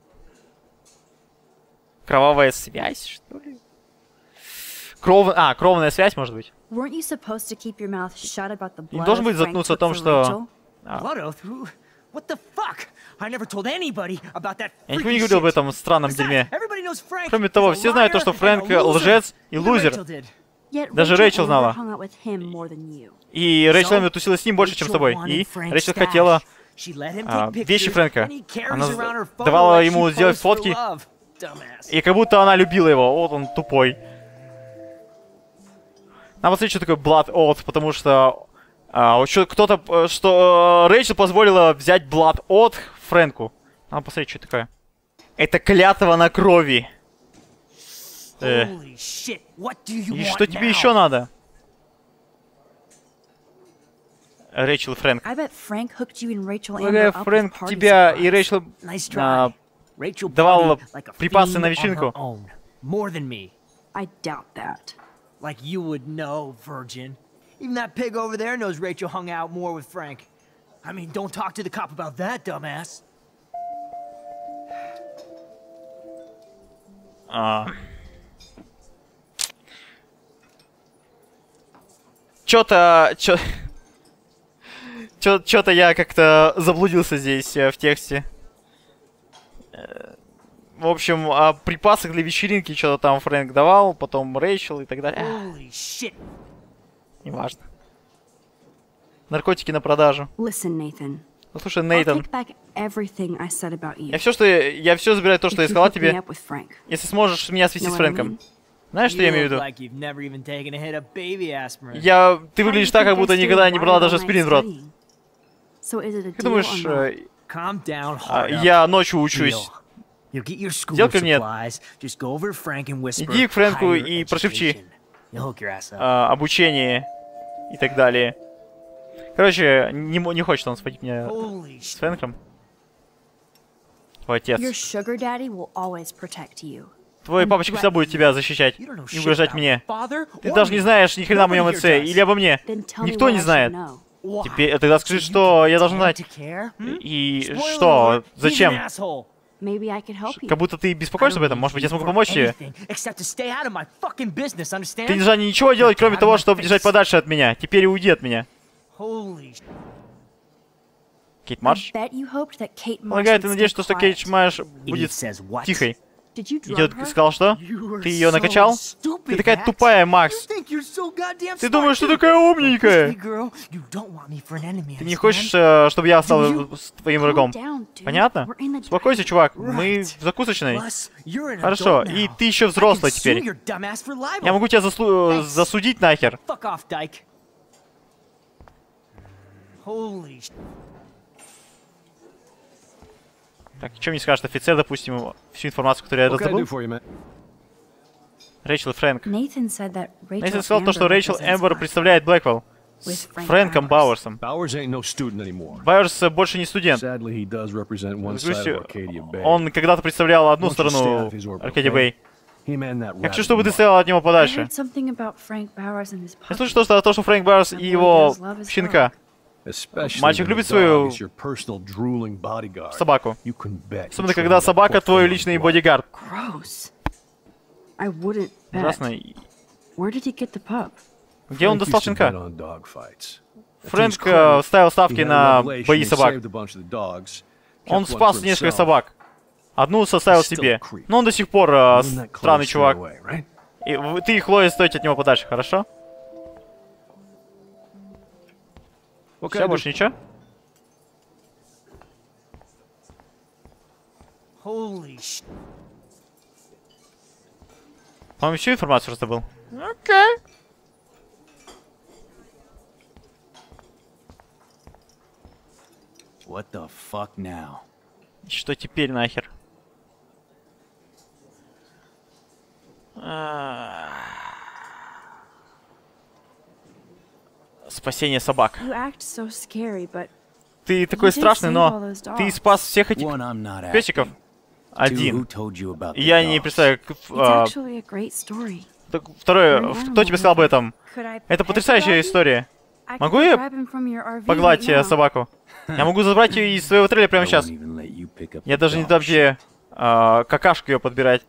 Speaker 1: Кровавая связь, что ли? Кров... А, кровная связь, может быть.
Speaker 2: Weren't you supposed to keep your mouth shut about the
Speaker 1: Не
Speaker 2: blood
Speaker 1: должен
Speaker 2: of
Speaker 1: быть
Speaker 2: Frank
Speaker 1: заткнуться о
Speaker 2: took
Speaker 1: том,
Speaker 2: for
Speaker 1: что...
Speaker 2: Rachel?
Speaker 1: А,
Speaker 3: Blood oath? Who? What the fuck? I never told anybody about that
Speaker 1: я никому
Speaker 3: freaky
Speaker 1: не говорил об
Speaker 3: shit.
Speaker 1: этом странном
Speaker 3: Besides,
Speaker 1: дерьме.
Speaker 3: everybody knows Frank
Speaker 1: Кроме
Speaker 3: is
Speaker 1: того,
Speaker 3: a
Speaker 1: все знают то,
Speaker 3: liar
Speaker 1: что
Speaker 3: and a
Speaker 1: Фрэнк
Speaker 3: loser.
Speaker 1: лжец и
Speaker 3: Even
Speaker 1: лузер.
Speaker 3: Rachel did.
Speaker 2: Yet
Speaker 1: Даже
Speaker 2: Rachel
Speaker 1: Рэйчел
Speaker 2: Amber
Speaker 1: знала.
Speaker 2: hung out with him more than you.
Speaker 1: И Рэйчел Эмбер тусила с ним больше, чем с тобой. И Рэйчел хотела
Speaker 3: She let him
Speaker 1: а,
Speaker 3: take
Speaker 1: вещи
Speaker 3: pictures,
Speaker 1: Фрэнка.
Speaker 3: and he carries
Speaker 1: Она
Speaker 3: around her photo
Speaker 1: давала
Speaker 3: like
Speaker 1: ему
Speaker 3: she
Speaker 1: сделать
Speaker 3: posed for
Speaker 1: фотки.
Speaker 3: love. Dumbass.
Speaker 1: И как будто она любила его. Вот он тупой. Надо посмотреть, что такое Blood Oath, потому что а, вот что- кто-то, э, что э, Рэйчел позволила взять Blood Oath Фрэнку. Надо посмотреть, что это такое. Это клятва на крови. Э,
Speaker 3: Holy shit, what do you
Speaker 1: И
Speaker 3: want
Speaker 1: что тебе
Speaker 3: now?
Speaker 1: еще надо? Рэйчел и Фрэнк.
Speaker 2: I bet Frank hooked you and Rachel Amber
Speaker 1: Полагаю,
Speaker 2: up with
Speaker 1: Фрэнк
Speaker 2: party
Speaker 1: тебя и
Speaker 2: supplies.
Speaker 1: Рэйчел
Speaker 3: Nice
Speaker 1: а,
Speaker 3: try. Rachel
Speaker 1: давала
Speaker 3: partied like a
Speaker 1: припасы
Speaker 3: fiend
Speaker 1: на
Speaker 3: on
Speaker 1: вечеринку.
Speaker 3: her own. More than me.
Speaker 2: I doubt that.
Speaker 3: Like you would know, virgin. Even that pig over there knows Rachel hung out more with Frank. I mean, don't talk to the cop about that, dumbass.
Speaker 1: А. Чё-то... Чё... Чё- Чё-то я как-то заблудился здесь э, в тексте. Э, В общем, о припасах для вечеринки что-то там Фрэнк давал, потом Рэйчел и так далее. Ах,
Speaker 3: Holy shit.
Speaker 1: неважно. Наркотики на продажу.
Speaker 2: Listen, Nathan.
Speaker 1: Ну, слушай,
Speaker 2: I'll
Speaker 1: Нейтан,
Speaker 2: take back everything I said about you.
Speaker 1: я все, что я, я все забираю то, что я
Speaker 2: if you
Speaker 1: сказал
Speaker 2: hook me
Speaker 1: тебе,
Speaker 2: up with Frank.
Speaker 1: если сможешь меня свести
Speaker 2: Know
Speaker 1: с
Speaker 2: what I
Speaker 1: Фрэнком.
Speaker 2: mean?
Speaker 1: Знаешь, что я имею в
Speaker 3: You
Speaker 1: виду?
Speaker 3: look like you've never even taken a hit of baby aspirin.
Speaker 1: Я... Ты
Speaker 2: How do you
Speaker 1: выглядишь так,
Speaker 2: think
Speaker 1: как
Speaker 2: I
Speaker 1: будто
Speaker 2: stayed
Speaker 1: никогда не брала
Speaker 2: wired
Speaker 1: даже
Speaker 2: all
Speaker 1: аспирин
Speaker 2: night
Speaker 1: в рот.
Speaker 2: studying? So is it a
Speaker 1: Ты
Speaker 2: deal
Speaker 1: думаешь,
Speaker 2: or not?
Speaker 1: э,
Speaker 3: Calm down,
Speaker 1: а,
Speaker 3: hard up.
Speaker 1: я ночью учусь.
Speaker 3: Deal. You'll get your school
Speaker 1: Сделка нет.
Speaker 3: supplies. Just go over to Frank and whisper.
Speaker 1: Иди к Фрэнку
Speaker 3: higher
Speaker 1: и прошепчи.
Speaker 3: education. You'll hook your ass up.
Speaker 1: а, обучение и так далее. Короче, не, мо- не хочет он сводить меня
Speaker 3: Holy
Speaker 1: с
Speaker 3: shit.
Speaker 1: Фрэнком. Твой отец.
Speaker 2: Your sugar daddy will always protect you.
Speaker 1: Твой
Speaker 2: and
Speaker 1: папочка всегда будет тебя защищать
Speaker 3: You don't know
Speaker 1: и
Speaker 3: shit
Speaker 1: угрожать
Speaker 3: about
Speaker 1: мне.
Speaker 3: father
Speaker 1: Ты
Speaker 3: or
Speaker 1: даже не
Speaker 3: me.
Speaker 1: знаешь ни хрена о моем
Speaker 3: Nobody here
Speaker 1: отце
Speaker 3: does.
Speaker 1: или обо мне.
Speaker 2: Then tell me
Speaker 1: Никто
Speaker 2: what
Speaker 1: не
Speaker 2: I should
Speaker 1: знает.
Speaker 2: know.
Speaker 3: Why?
Speaker 1: Теперь тогда скажи,
Speaker 3: So you
Speaker 1: что я
Speaker 3: pretend
Speaker 1: должен знать.
Speaker 3: to care, hmm?
Speaker 1: И
Speaker 3: Spoiler
Speaker 1: что?
Speaker 3: alert, he's an
Speaker 1: Зачем?
Speaker 3: asshole.
Speaker 2: Maybe I could help you.
Speaker 1: Как будто ты беспокоишься об этом. Может быть, я смогу помочь тебе.
Speaker 3: Except to stay out of my fucking business, understand?
Speaker 1: Ты не должна ничего делать, кроме того, чтобы держать подальше от меня. Теперь и уйди от меня.
Speaker 3: Holy sh-
Speaker 1: Кейт
Speaker 2: I
Speaker 1: Марш?
Speaker 2: bet you hoped that Kate Marsh
Speaker 1: Полагаю,
Speaker 2: would
Speaker 1: ты
Speaker 2: stay
Speaker 1: надеешься, что
Speaker 2: quiet.
Speaker 1: Кейт Марш
Speaker 3: Idiot
Speaker 1: будет
Speaker 3: says what?
Speaker 1: тихой.
Speaker 2: Did you
Speaker 1: И
Speaker 2: drug
Speaker 1: ты
Speaker 2: her?
Speaker 1: сказал, что? Ты ее накачал? Ты такая тупая, Макс. Ты думаешь, что такая умненькая? Ты не хочешь, э, чтобы я стал с твоим врагом? Понятно? Успокойся, чувак. Мы в закусочной. Хорошо, и ты еще взрослый теперь. Я могу тебя заслу... засудить нахер. Так, что мне скажет офицер, допустим, всю информацию, которую я раздобыл? Рэйчел и Фрэнк.
Speaker 2: Нейтан
Speaker 1: сказал то, что Рэйчел Эмбер представляет Блэквелл с Фрэнком Бауэрсом. Бауэрс больше не студент. К грустью, он когда-то представлял одну сторону Аркадия Бэй. Я хочу, чтобы ты стоял от него подальше. Я слышу то, то, что Фрэнк Бауэрс и его щенка. Мальчик любит свою собаку. Особенно, когда собака твой личный бодигард. Ужасно. Где он достал щенка? Фрэнк э, ставил ставки на бои собак. Он спас несколько собак. Одну составил себе. Но он до сих пор э, странный чувак. И ты и Хлоя стойте от него подальше, хорошо? Все, больше ничего? По-моему, всю информацию раздобыл. Окей.
Speaker 7: What the fuck now?
Speaker 1: Что теперь нахер? Спасение собак. Ты такой страшный, но ты спас всех этих песиков. Один. И я не представляю... А... Второе, кто тебе сказал об этом? Это потрясающая история. Могу я погладить э, собаку? Я могу забрать ее из своего трейлера прямо сейчас. Я даже не дам тебе э, какашку ее подбирать.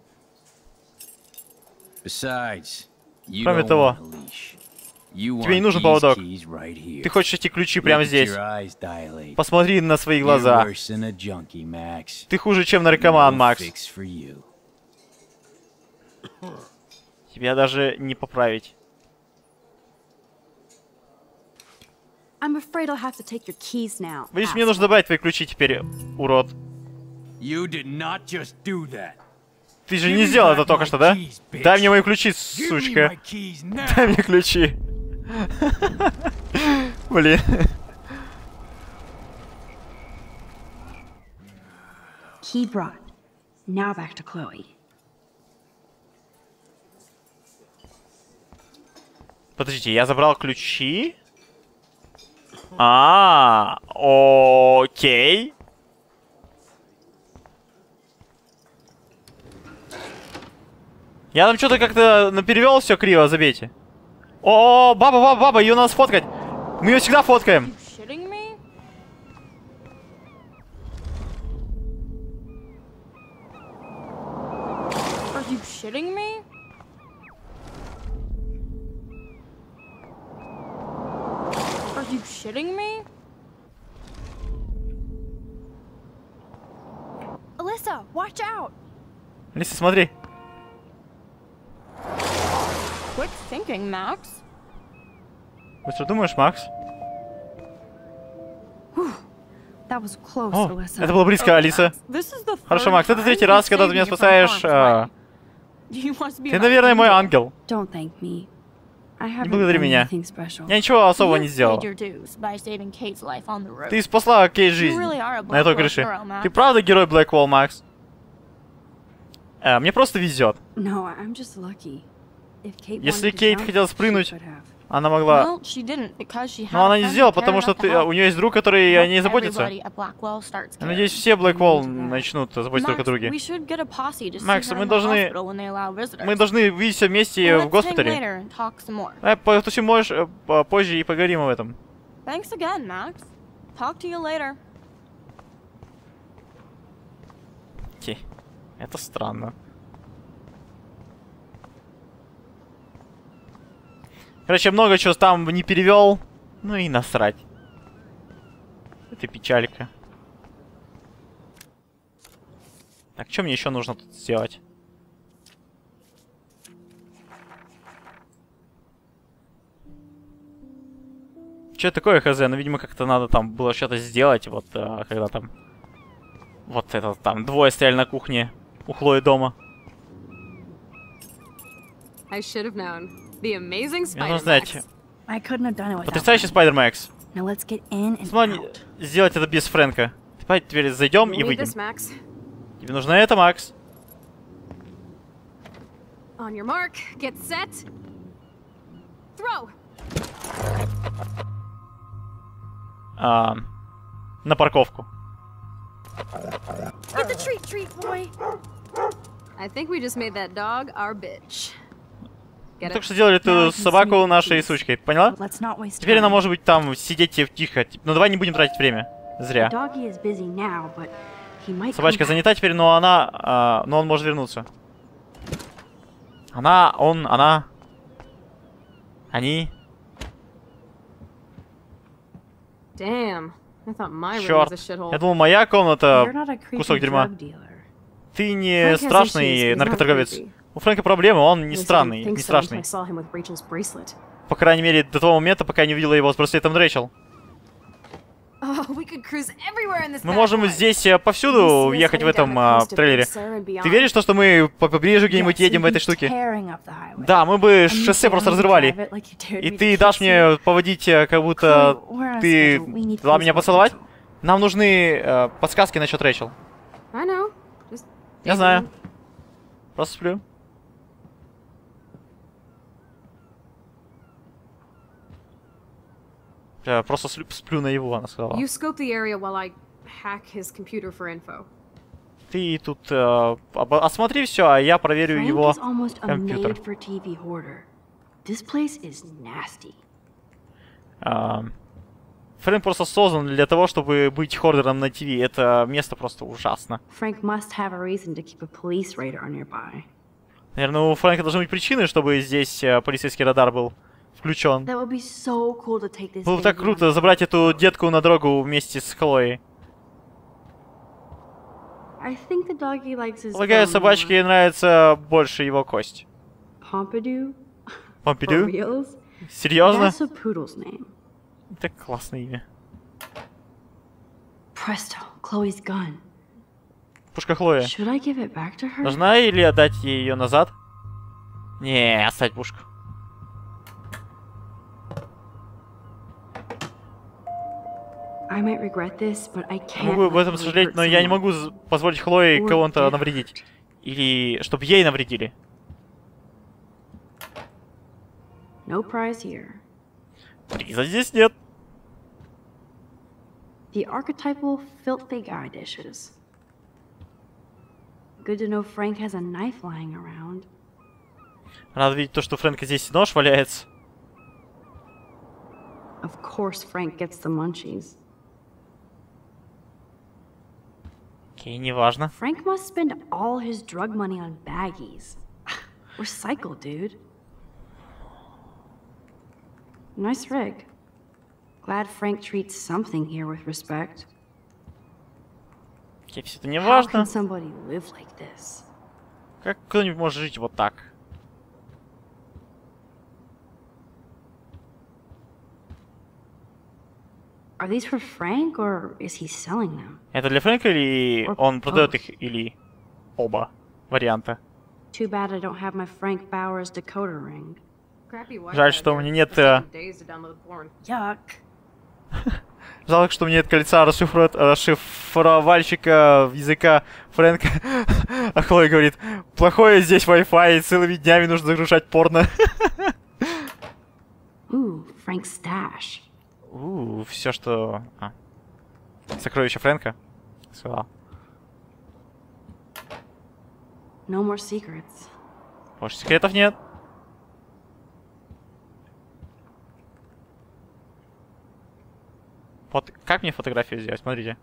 Speaker 1: Кроме того, тебе не нужен поводок. Ты хочешь эти ключи прямо здесь. Посмотри на свои глаза. Ты хуже, чем наркоман, Макс. Тебя даже не поправить. Боюсь, мне нужно добавить твои ключи теперь, урод. Ты же не сделал это только что, да? Дай мне мои ключи, сучка. Дай мне ключи. Блин.
Speaker 2: Key brought. Now back to Chloe.
Speaker 1: Подождите, я забрал ключи? А, окей. Я там что-то как-то перевел все криво, забейте. О, баба, баба, баба, ее надо сфоткать. Мы ее всегда фоткаем.
Speaker 2: You shitting me? Alyssa, watch out!
Speaker 1: Алиса, смотри.
Speaker 2: Quick thinking, Max.
Speaker 1: Быстро думаешь, Макс?
Speaker 2: That was close,
Speaker 1: О,
Speaker 2: Alyssa.
Speaker 1: это было близко, Алиса. Хорошо, Макс, это третий раз, когда ты меня спасаешь. А... Ты, наверное, мой ангел.
Speaker 2: Don't thank me.
Speaker 1: Не благодари меня. Я ничего особого не сделал. Ты спасла Кейт жизнь на этой крыше. Ты правда герой Блэквелл, Макс? А, мне просто везет. Если Кейт хотела спрыгнуть, она могла... Но она не сделала, потому что ты, у нее есть друг, который о ней заботится. Я надеюсь, все Блэквелл начнут заботиться друг о друге. Макс, мы должны... Мы должны видеть все вместе в госпитале. Давай потусим можешь позже и поговорим об этом. Окей. Это странно. Короче, много чего там не перевел. Ну и насрать. Это печалька. Так, что мне еще нужно тут сделать? Что это такое, хз? Ну, видимо, как-то надо там было что-то сделать, вот, а, когда там... Вот это там, двое стояли на кухне у Хлои дома.
Speaker 7: I should have known. The amazing
Speaker 1: Мне нужно знать.
Speaker 7: Spider-Max.
Speaker 4: I couldn't have done it without
Speaker 1: Потрясающий
Speaker 4: Frank.
Speaker 1: Спайдер-Макс.
Speaker 4: Now let's get in and
Speaker 1: Смогла
Speaker 4: out.
Speaker 1: сделать это без Фрэнка. Давай теперь зайдем
Speaker 7: You
Speaker 1: и
Speaker 7: need
Speaker 1: выйдем.
Speaker 7: this, Max.
Speaker 1: Тебе нужно это, Макс.
Speaker 7: On your mark, get set. Throw.
Speaker 1: А, на парковку.
Speaker 7: Get the treat, treat boy. I think we just made that dog our bitch.
Speaker 1: Мы
Speaker 7: Get
Speaker 1: только
Speaker 7: it?
Speaker 1: что сделали
Speaker 4: Now I
Speaker 1: эту
Speaker 4: can
Speaker 1: собаку
Speaker 4: sneak
Speaker 1: нашей
Speaker 4: peek.
Speaker 1: сучкой, поняла?
Speaker 4: But let's not waste
Speaker 1: Теперь она
Speaker 4: time.
Speaker 1: может быть там сидеть тихо. Ну давай не будем тратить время. Зря.
Speaker 2: Doggy is busy now, but he might come
Speaker 1: Собачка
Speaker 2: back.
Speaker 1: занята теперь, но она... а, но он может вернуться. Она, он, она... Они...
Speaker 7: Damn. I thought my room was
Speaker 1: Черт.
Speaker 7: a shithole.
Speaker 1: Я думал, моя комната
Speaker 2: You're not a creepy
Speaker 1: кусок дерьма.
Speaker 2: drug dealer.
Speaker 1: Ты
Speaker 7: Frank
Speaker 1: не
Speaker 7: has
Speaker 1: страшный
Speaker 7: issues, but he's not
Speaker 1: наркоторговец.
Speaker 7: creepy.
Speaker 1: У Фрэнка проблемы, он не
Speaker 7: At least I
Speaker 1: странный,
Speaker 7: didn't think
Speaker 1: не
Speaker 7: so until I
Speaker 1: страшный.
Speaker 7: saw him with Rachel's bracelet.
Speaker 1: По крайней мере, до того момента, пока я не видела его с браслетом Рэйчел.
Speaker 7: Oh, we could cruise everywhere in this
Speaker 1: Мы
Speaker 7: bad
Speaker 1: можем
Speaker 7: boy.
Speaker 1: здесь э, повсюду ехать в этом а, трейлере. Ты веришь в то, что мы по побережью где-нибудь
Speaker 4: Yes,
Speaker 1: едем в
Speaker 4: you'd
Speaker 1: этой
Speaker 4: be
Speaker 1: штуке?
Speaker 4: tearing up the highway.
Speaker 1: Да, мы бы
Speaker 4: And you
Speaker 1: шоссе
Speaker 4: dare
Speaker 1: просто
Speaker 4: me to
Speaker 1: разрывали.
Speaker 4: drive it like you dared
Speaker 1: И
Speaker 4: me to
Speaker 1: ты
Speaker 4: kiss
Speaker 1: дашь
Speaker 4: you.
Speaker 1: мне поводить, э, как будто
Speaker 4: Chloe, we're on
Speaker 1: ты
Speaker 4: schedule. We need
Speaker 1: дала
Speaker 4: peace
Speaker 1: меня
Speaker 4: with
Speaker 1: поцеловать.
Speaker 4: Rachel.
Speaker 1: Нам нужны э, подсказки насчет Рэйчел.
Speaker 7: I know. Just
Speaker 1: Я знаю. Просто сплю. Я просто сплю, сплю наяву, она сказала.
Speaker 7: You scope the area while I hack his computer for info.
Speaker 1: Ты тут э, об- осмотри все, а я проверю
Speaker 2: Frank
Speaker 1: его
Speaker 2: is almost a
Speaker 1: компьютер.
Speaker 2: made-for-T V hoarder. This place is nasty.
Speaker 1: А, Фрэнк просто создан для того, чтобы быть хордером на ТВ. Это место просто ужасно.
Speaker 2: Frank must have a reason to keep a police radar nearby.
Speaker 1: Наверное, у Фрэнка должны быть причины, чтобы здесь э, полицейский радар был включен.
Speaker 2: That would be so cool to take this
Speaker 1: Было бы так
Speaker 2: baby
Speaker 1: круто
Speaker 2: on.
Speaker 1: забрать эту детку на дорогу вместе с Хлоей.
Speaker 2: I think the doggy likes his
Speaker 1: Полагаю,
Speaker 2: bone
Speaker 1: собачке
Speaker 2: more.
Speaker 1: нравится больше его кость.
Speaker 2: Pompidou? For
Speaker 1: Помпиду?
Speaker 2: reals?
Speaker 1: Серьезно?
Speaker 2: That's a poodle's name.
Speaker 1: Это классное имя.
Speaker 2: Presto, Chloe's gun.
Speaker 1: Пушка Хлоя.
Speaker 2: Should I give it back to her?
Speaker 1: Должна или отдать ей ее назад? Не, оставить пушку.
Speaker 2: I might regret this, but I
Speaker 1: Я
Speaker 2: can't.
Speaker 1: могу об
Speaker 2: let
Speaker 1: этом
Speaker 2: Chloe
Speaker 1: сожалеть,
Speaker 2: hurt
Speaker 1: но я не
Speaker 2: someone.
Speaker 1: могу з- позволить Хлое
Speaker 2: Or
Speaker 1: кого-то
Speaker 2: get
Speaker 1: навредить.
Speaker 2: hurt.
Speaker 1: Или чтобы ей навредили.
Speaker 2: No prize here.
Speaker 1: Приза здесь нет.
Speaker 2: The archetypal filthy guy dishes. Good to know Frank has a knife lying around.
Speaker 1: Надо видеть то, что у Фрэнка здесь нож валяется.
Speaker 2: Of course, Frank gets the munchies.
Speaker 1: Окей, неважно.
Speaker 2: Frank must spend all his drug money on baggies. Recycle, dude. Nice rig. Glad Frank treats something here with respect.
Speaker 1: Окей, все это не
Speaker 2: How
Speaker 1: важно.
Speaker 2: can somebody live like this?
Speaker 1: Как кто-нибудь может жить вот так?
Speaker 2: Are these for Frank or is he selling them?
Speaker 1: Это для Фрэнка или
Speaker 2: Or
Speaker 1: он продает
Speaker 2: both.
Speaker 1: их, или оба варианта?
Speaker 2: Too bad I don't have my Frank Bowers decoder ring.
Speaker 7: Crappy Wi-Fi
Speaker 1: Жаль, что у
Speaker 7: here.
Speaker 1: меня нет,
Speaker 7: Must
Speaker 1: э,
Speaker 7: take days to download porn.
Speaker 2: Yuck.
Speaker 1: Жалко, что у меня нет кольца расшифру- расшифровальщика языка Фрэнка. А Хлоя говорит, плохое здесь Wi-Fi, и целыми днями нужно загружать порно.
Speaker 2: Ooh, Frank's stash.
Speaker 1: У, все, что... А. Сокровища Фрэнка. Сказал.
Speaker 2: No more secrets.
Speaker 1: Больше секретов нет. Вот как мне фотографию сделать? Смотрите.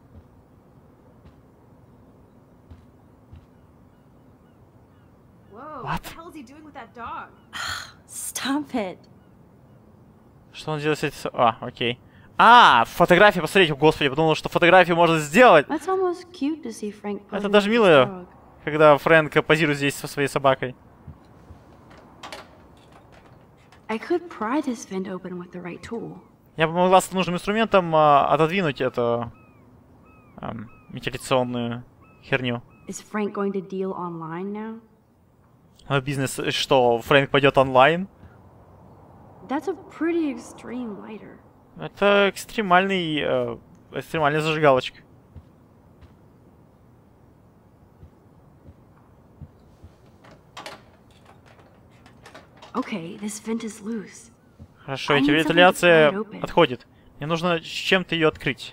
Speaker 7: Whoa,
Speaker 1: What?
Speaker 7: what the hell is he doing with that dog?
Speaker 2: Stop it.
Speaker 1: Что он делает с этим... А, окей. А, фотография, посмотрите, господи, подумал, что фотографию можно сделать.
Speaker 2: That's almost cute to see Frank
Speaker 1: Это
Speaker 2: posing
Speaker 1: даже
Speaker 2: with his
Speaker 1: мило,
Speaker 2: dog.
Speaker 1: когда Фрэнк позирует здесь со своей собакой.
Speaker 2: I could pry this vent open with the right tool.
Speaker 1: Я бы могла с нужным инструментом а, отодвинуть эту а, вентиляционную херню.
Speaker 2: Is Frank going to deal online now?
Speaker 1: А бизнес, что, Фрэнк пойдет онлайн?
Speaker 2: That's a pretty extreme lighter.
Speaker 1: Это экстремальный, э, экстремальная зажигалочка.
Speaker 2: Okay, this vent is loose.
Speaker 1: Хорошо,
Speaker 2: I need
Speaker 1: вентиляция
Speaker 2: something to pry it open.
Speaker 1: отходит. Мне нужно с чем-то ее открыть.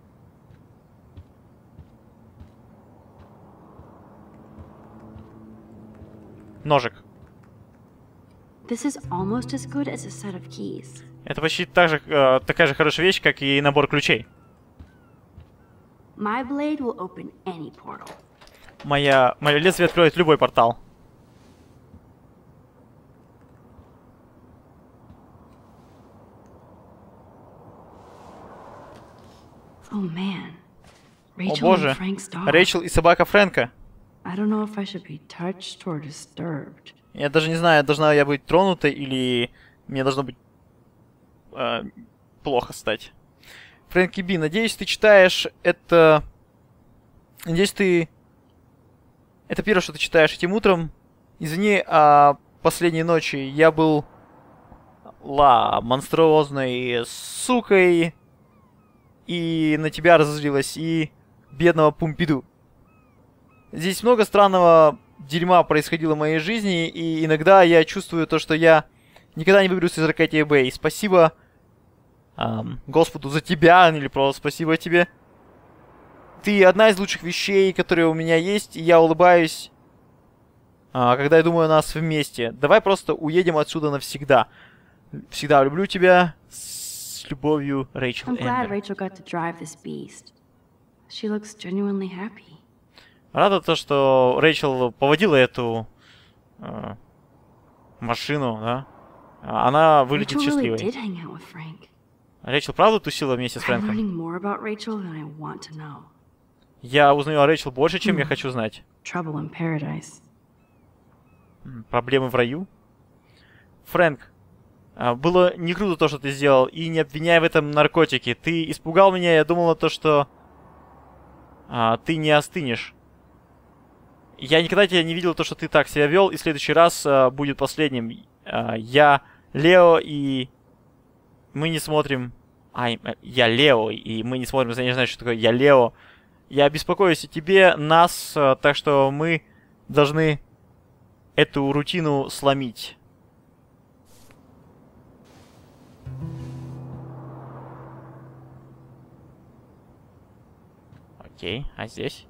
Speaker 1: Ножик.
Speaker 2: This is almost as good as a set of keys.
Speaker 1: Это почти так же, э, такая же хорошая вещь, как и набор ключей.
Speaker 2: My blade will open any portal.
Speaker 1: Моя, мое лезвие откроет любой портал.
Speaker 2: Oh man.
Speaker 1: О
Speaker 2: Rachel
Speaker 1: боже,
Speaker 2: and Frank's dog.
Speaker 1: Рэйчел и собака Фрэнка.
Speaker 2: I don't know if I should be touched or disturbed.
Speaker 1: Я даже не знаю, должна я быть тронутой или мне должно быть э, плохо стать. Фрэнки Би, надеюсь, ты читаешь это... Надеюсь, ты... Это первое, что ты читаешь этим утром. Извини, а последней ночи я был... Ла, монструозной сукой. И на тебя разозлилась, и бедного Пумпиду. Здесь много странного дерьма происходило в моей жизни, и иногда я чувствую то, что я никогда не выберусь из Аркадия Бэй. Спасибо эм, Господу за тебя, или просто спасибо тебе. Ты одна из лучших вещей, которые у меня есть, и я улыбаюсь, э, когда я думаю о нас вместе. Давай просто уедем отсюда навсегда. Всегда люблю тебя. С любовью, Рэйчел
Speaker 2: I'm glad
Speaker 1: Эмбер.
Speaker 2: Rachel got to drive this beast. She looks genuinely happy.
Speaker 1: Рада то, что Рэйчел поводила эту э, машину, да? Она выглядит
Speaker 2: Rachel really
Speaker 1: счастливой.
Speaker 2: did hang out with Frank.
Speaker 1: Рэйчел правда тусила вместе с
Speaker 2: I'm
Speaker 1: Фрэнком?
Speaker 2: learning more about Rachel than I want to know.
Speaker 1: Я узнаю о Рэйчел больше, чем я хочу знать.
Speaker 2: Trouble in paradise.
Speaker 1: М, Проблемы в раю? Фрэнк, а, было не круто то, что ты сделал, и не обвиняй в этом наркотики. Ты испугал меня, я думала то, что а, ты не остынешь. Я никогда тебя не видел то, что ты так себя вел, и в следующий раз а, будет последним. А, я Лео, и мы не смотрим... Ай, я Лео, и мы не смотрим, я не знаю, что такое я Лео. Я беспокоюсь о тебе, нас, а, так что мы должны эту рутину сломить. Окей, а здесь?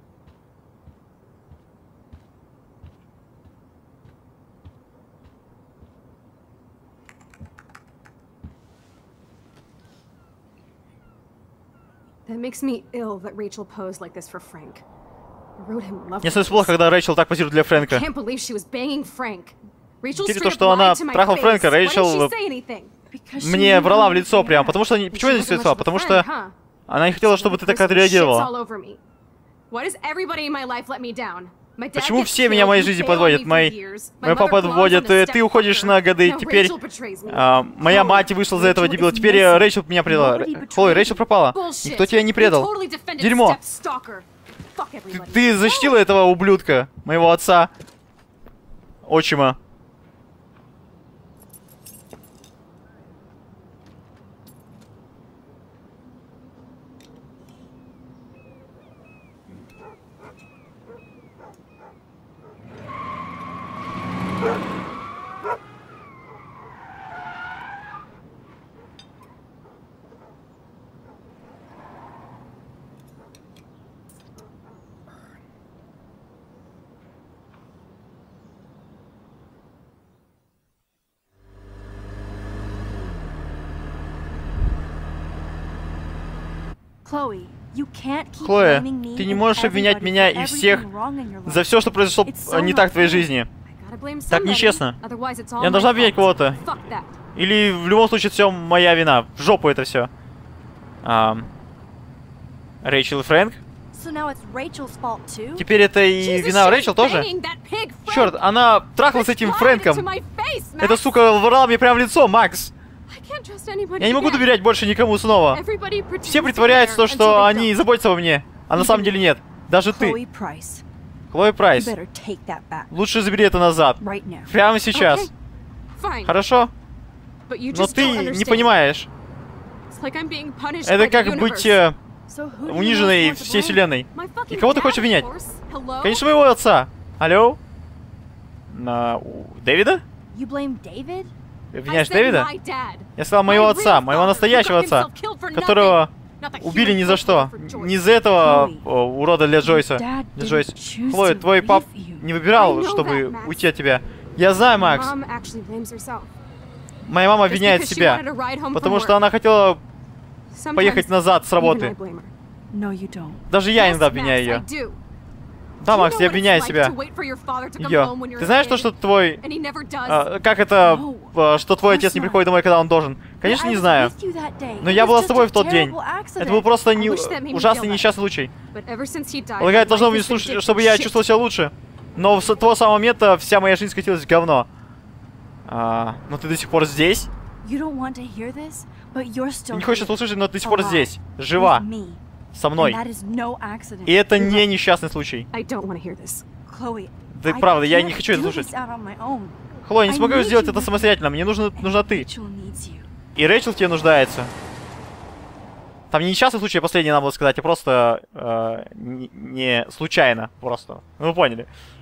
Speaker 7: That makes me ill that Rachel posed like this for Frank. I wrote him love
Speaker 1: Мне становится плохо, когда Рэйчел так позирует для Фрэнка.
Speaker 7: Can't believe she was banging Frank. Rachel
Speaker 1: Теперь
Speaker 7: straight
Speaker 1: то,
Speaker 7: up
Speaker 1: что она
Speaker 7: lied to my
Speaker 1: трахала
Speaker 7: face.
Speaker 1: Фрэнка,
Speaker 7: Why didn't
Speaker 1: Рэйчел
Speaker 7: she say anything?
Speaker 2: Because she
Speaker 1: мне
Speaker 2: knew
Speaker 1: врала в
Speaker 2: you
Speaker 1: лицо
Speaker 2: were
Speaker 1: прям,
Speaker 2: bad.
Speaker 1: потому что... не- Почему
Speaker 7: She
Speaker 1: не
Speaker 7: wasn't
Speaker 1: с лица?
Speaker 7: much of a
Speaker 1: Потому
Speaker 7: friend,
Speaker 1: что
Speaker 7: huh?
Speaker 1: она не хотела, чтобы ты так отреагировала.
Speaker 7: Shit's all over me. Why does everybody in my life let me down? My dad
Speaker 1: Почему
Speaker 7: gets
Speaker 1: все меня в
Speaker 7: killed,
Speaker 1: моей
Speaker 7: you
Speaker 1: жизни
Speaker 7: fail
Speaker 1: подводят?
Speaker 7: me for
Speaker 1: Мой,
Speaker 7: years. My
Speaker 1: мой папа
Speaker 7: mother
Speaker 1: подводит,
Speaker 7: blows on a
Speaker 1: ты уходишь на годы,
Speaker 7: stepfucker.
Speaker 1: теперь...
Speaker 7: Now Rachel betrays me.
Speaker 1: а, моя мать вышла за этого
Speaker 7: Rachel
Speaker 1: дебила,
Speaker 7: is
Speaker 1: теперь
Speaker 7: missing.
Speaker 1: Рэйчел меня предала.
Speaker 2: Nobody betrayed
Speaker 1: Хлоя,
Speaker 2: you.
Speaker 1: Рэйчел пропала.
Speaker 7: Bullshit.
Speaker 1: Никто тебя не
Speaker 7: You
Speaker 1: предал.
Speaker 7: totally defended
Speaker 1: Дерьмо.
Speaker 7: step-stalker. Fuck
Speaker 1: Ты,
Speaker 7: everybody.
Speaker 1: ты защитила этого ублюдка, моего отца, отчима.
Speaker 4: Chloe, you can't keep
Speaker 1: Хлоя,
Speaker 4: blaming me
Speaker 1: ты не
Speaker 4: and
Speaker 1: можешь обвинять
Speaker 4: everybody
Speaker 1: меня
Speaker 4: for
Speaker 1: и всех
Speaker 4: everything wrong in your life.
Speaker 1: за все, что произошло
Speaker 4: It's so
Speaker 1: не так в твоей
Speaker 4: not fair.
Speaker 1: жизни.
Speaker 7: I gotta blame
Speaker 1: Так
Speaker 7: somebody,
Speaker 1: нечестно.
Speaker 7: otherwise it's all
Speaker 1: Я
Speaker 7: my
Speaker 1: должна обвинять
Speaker 7: fault.
Speaker 1: кого-то.
Speaker 7: Fuck that.
Speaker 1: Или в любом случае все моя вина. В жопу это все. Рэйчел и Фрэнк?
Speaker 4: So now it's Rachel's fault too?
Speaker 1: Теперь это и
Speaker 7: Jesus,
Speaker 1: вина
Speaker 7: she
Speaker 1: Рэйчел
Speaker 7: was
Speaker 1: тоже?
Speaker 7: banging that pig,
Speaker 1: Черт,
Speaker 7: Frank.
Speaker 1: она трахалась с этим
Speaker 7: Lied to
Speaker 1: Фрэнком.
Speaker 7: my face, Max.
Speaker 1: Эта сука врала мне прямо в лицо, Макс.
Speaker 7: I can't trust anybody
Speaker 1: Я не могу
Speaker 7: again.
Speaker 1: доверять больше никому снова.
Speaker 7: Everybody pretends
Speaker 1: Все
Speaker 7: to
Speaker 1: притворяются,
Speaker 7: care
Speaker 1: то,
Speaker 7: until
Speaker 1: что
Speaker 7: they
Speaker 1: они
Speaker 7: don't.
Speaker 1: заботятся обо мне, а на самом деле нет. Даже ты.
Speaker 4: Chloe Price.
Speaker 1: Хлоя
Speaker 4: You
Speaker 1: Прайс.
Speaker 4: better take that back
Speaker 1: Лучше забери это назад.
Speaker 4: right now.
Speaker 1: Прямо сейчас.
Speaker 7: Okay, fine.
Speaker 1: Хорошо?
Speaker 7: But you
Speaker 1: Но
Speaker 7: just
Speaker 1: ты
Speaker 7: don't
Speaker 1: не
Speaker 7: understand.
Speaker 1: понимаешь.
Speaker 7: It's like I'm being punished
Speaker 1: Это
Speaker 7: by the
Speaker 1: как
Speaker 7: universe.
Speaker 1: быть э,
Speaker 4: So who do you
Speaker 1: униженной
Speaker 4: most want to
Speaker 1: всей
Speaker 4: blame?
Speaker 1: вселенной.
Speaker 7: My fucking
Speaker 1: И кого ты
Speaker 7: dad,
Speaker 1: хочешь
Speaker 7: of
Speaker 1: обвинять?
Speaker 7: course. Hello?
Speaker 1: Конечно, моего отца. Алло? На... у Дэвида?
Speaker 4: You blame David?
Speaker 1: Обвиняешь
Speaker 7: I said
Speaker 1: Дэвида?
Speaker 7: my dad.
Speaker 1: Я сказал моего отца, моего настоящего отца, которого убили ни за что. Не из-за этого о, урода для Джойса. Для Джойса. Хлоя, твой пап не выбирал, чтобы уйти от тебя. Я знаю, Макс.
Speaker 7: Mom actually blames herself.
Speaker 1: Моя мама
Speaker 7: Just
Speaker 1: обвиняет
Speaker 7: because she
Speaker 1: себя,
Speaker 7: wanted to ride home
Speaker 1: потому
Speaker 7: from
Speaker 1: что
Speaker 7: work.
Speaker 1: она хотела
Speaker 7: Sometimes
Speaker 1: поехать назад с
Speaker 7: even I
Speaker 1: работы.
Speaker 7: blame her.
Speaker 4: No, you don't.
Speaker 1: Даже я
Speaker 7: Yes,
Speaker 1: иногда обвиняю
Speaker 7: Max,
Speaker 1: ее.
Speaker 7: I do.
Speaker 1: Да,
Speaker 7: Do you
Speaker 1: Макс,
Speaker 7: know
Speaker 1: я
Speaker 7: what it's
Speaker 1: обвиняю
Speaker 7: like
Speaker 1: себя.
Speaker 7: to wait for your father to come
Speaker 1: Ее.
Speaker 7: home when you're
Speaker 1: Ты
Speaker 7: a
Speaker 1: знаешь то,
Speaker 7: kid,
Speaker 1: что твой...
Speaker 7: and he never does?
Speaker 1: а, как это...
Speaker 4: No.
Speaker 1: а, что твой отец не
Speaker 4: Of course
Speaker 1: приходит домой, когда он должен? Конечно,
Speaker 4: I
Speaker 1: не
Speaker 4: was
Speaker 1: знаю.
Speaker 4: with you that day.
Speaker 1: Но
Speaker 4: It
Speaker 1: я
Speaker 4: was
Speaker 1: была с
Speaker 4: just
Speaker 1: тобой
Speaker 4: a
Speaker 1: в тот день.
Speaker 4: terrible accident.
Speaker 1: Это был просто не...
Speaker 7: I wish that made me
Speaker 1: ужасный
Speaker 7: feel
Speaker 1: несчастный случай.
Speaker 7: But ever since he died,
Speaker 1: Полагаю,
Speaker 7: my
Speaker 1: должно
Speaker 7: life
Speaker 1: быть,
Speaker 7: has been
Speaker 1: слуш-
Speaker 7: dick
Speaker 1: чтобы я
Speaker 7: shit.
Speaker 1: чувствовал себя лучше. Но с того самого момента вся моя жизнь скатилась в говно. А, но ты до сих пор здесь?
Speaker 4: You don't want to hear this, but you're
Speaker 1: Ты
Speaker 4: still
Speaker 1: не хочешь
Speaker 4: here.
Speaker 1: это услышать, но ты до сих пор
Speaker 4: Alive.
Speaker 1: здесь. Жива.
Speaker 4: With me.
Speaker 1: Со мной.
Speaker 4: And that is no accident.
Speaker 1: И это не несчастный случай.
Speaker 7: I don't want to hear this.
Speaker 4: Chloe,
Speaker 1: Да
Speaker 4: I
Speaker 1: правда, я
Speaker 4: can't
Speaker 1: не хочу это
Speaker 4: do
Speaker 1: слушать.
Speaker 4: this out on my own.
Speaker 1: Хлоя, не
Speaker 4: I
Speaker 1: смогу
Speaker 4: need
Speaker 1: сделать
Speaker 4: you
Speaker 1: это
Speaker 4: with
Speaker 1: самостоятельно. Мне нужна, нужна ты.
Speaker 4: Rachel needs you.
Speaker 1: И Рэйчел в тебе нуждается. Там не несчастный случай, а последний надо было сказать, а просто э, не, не случайно. Просто. Ну, вы поняли.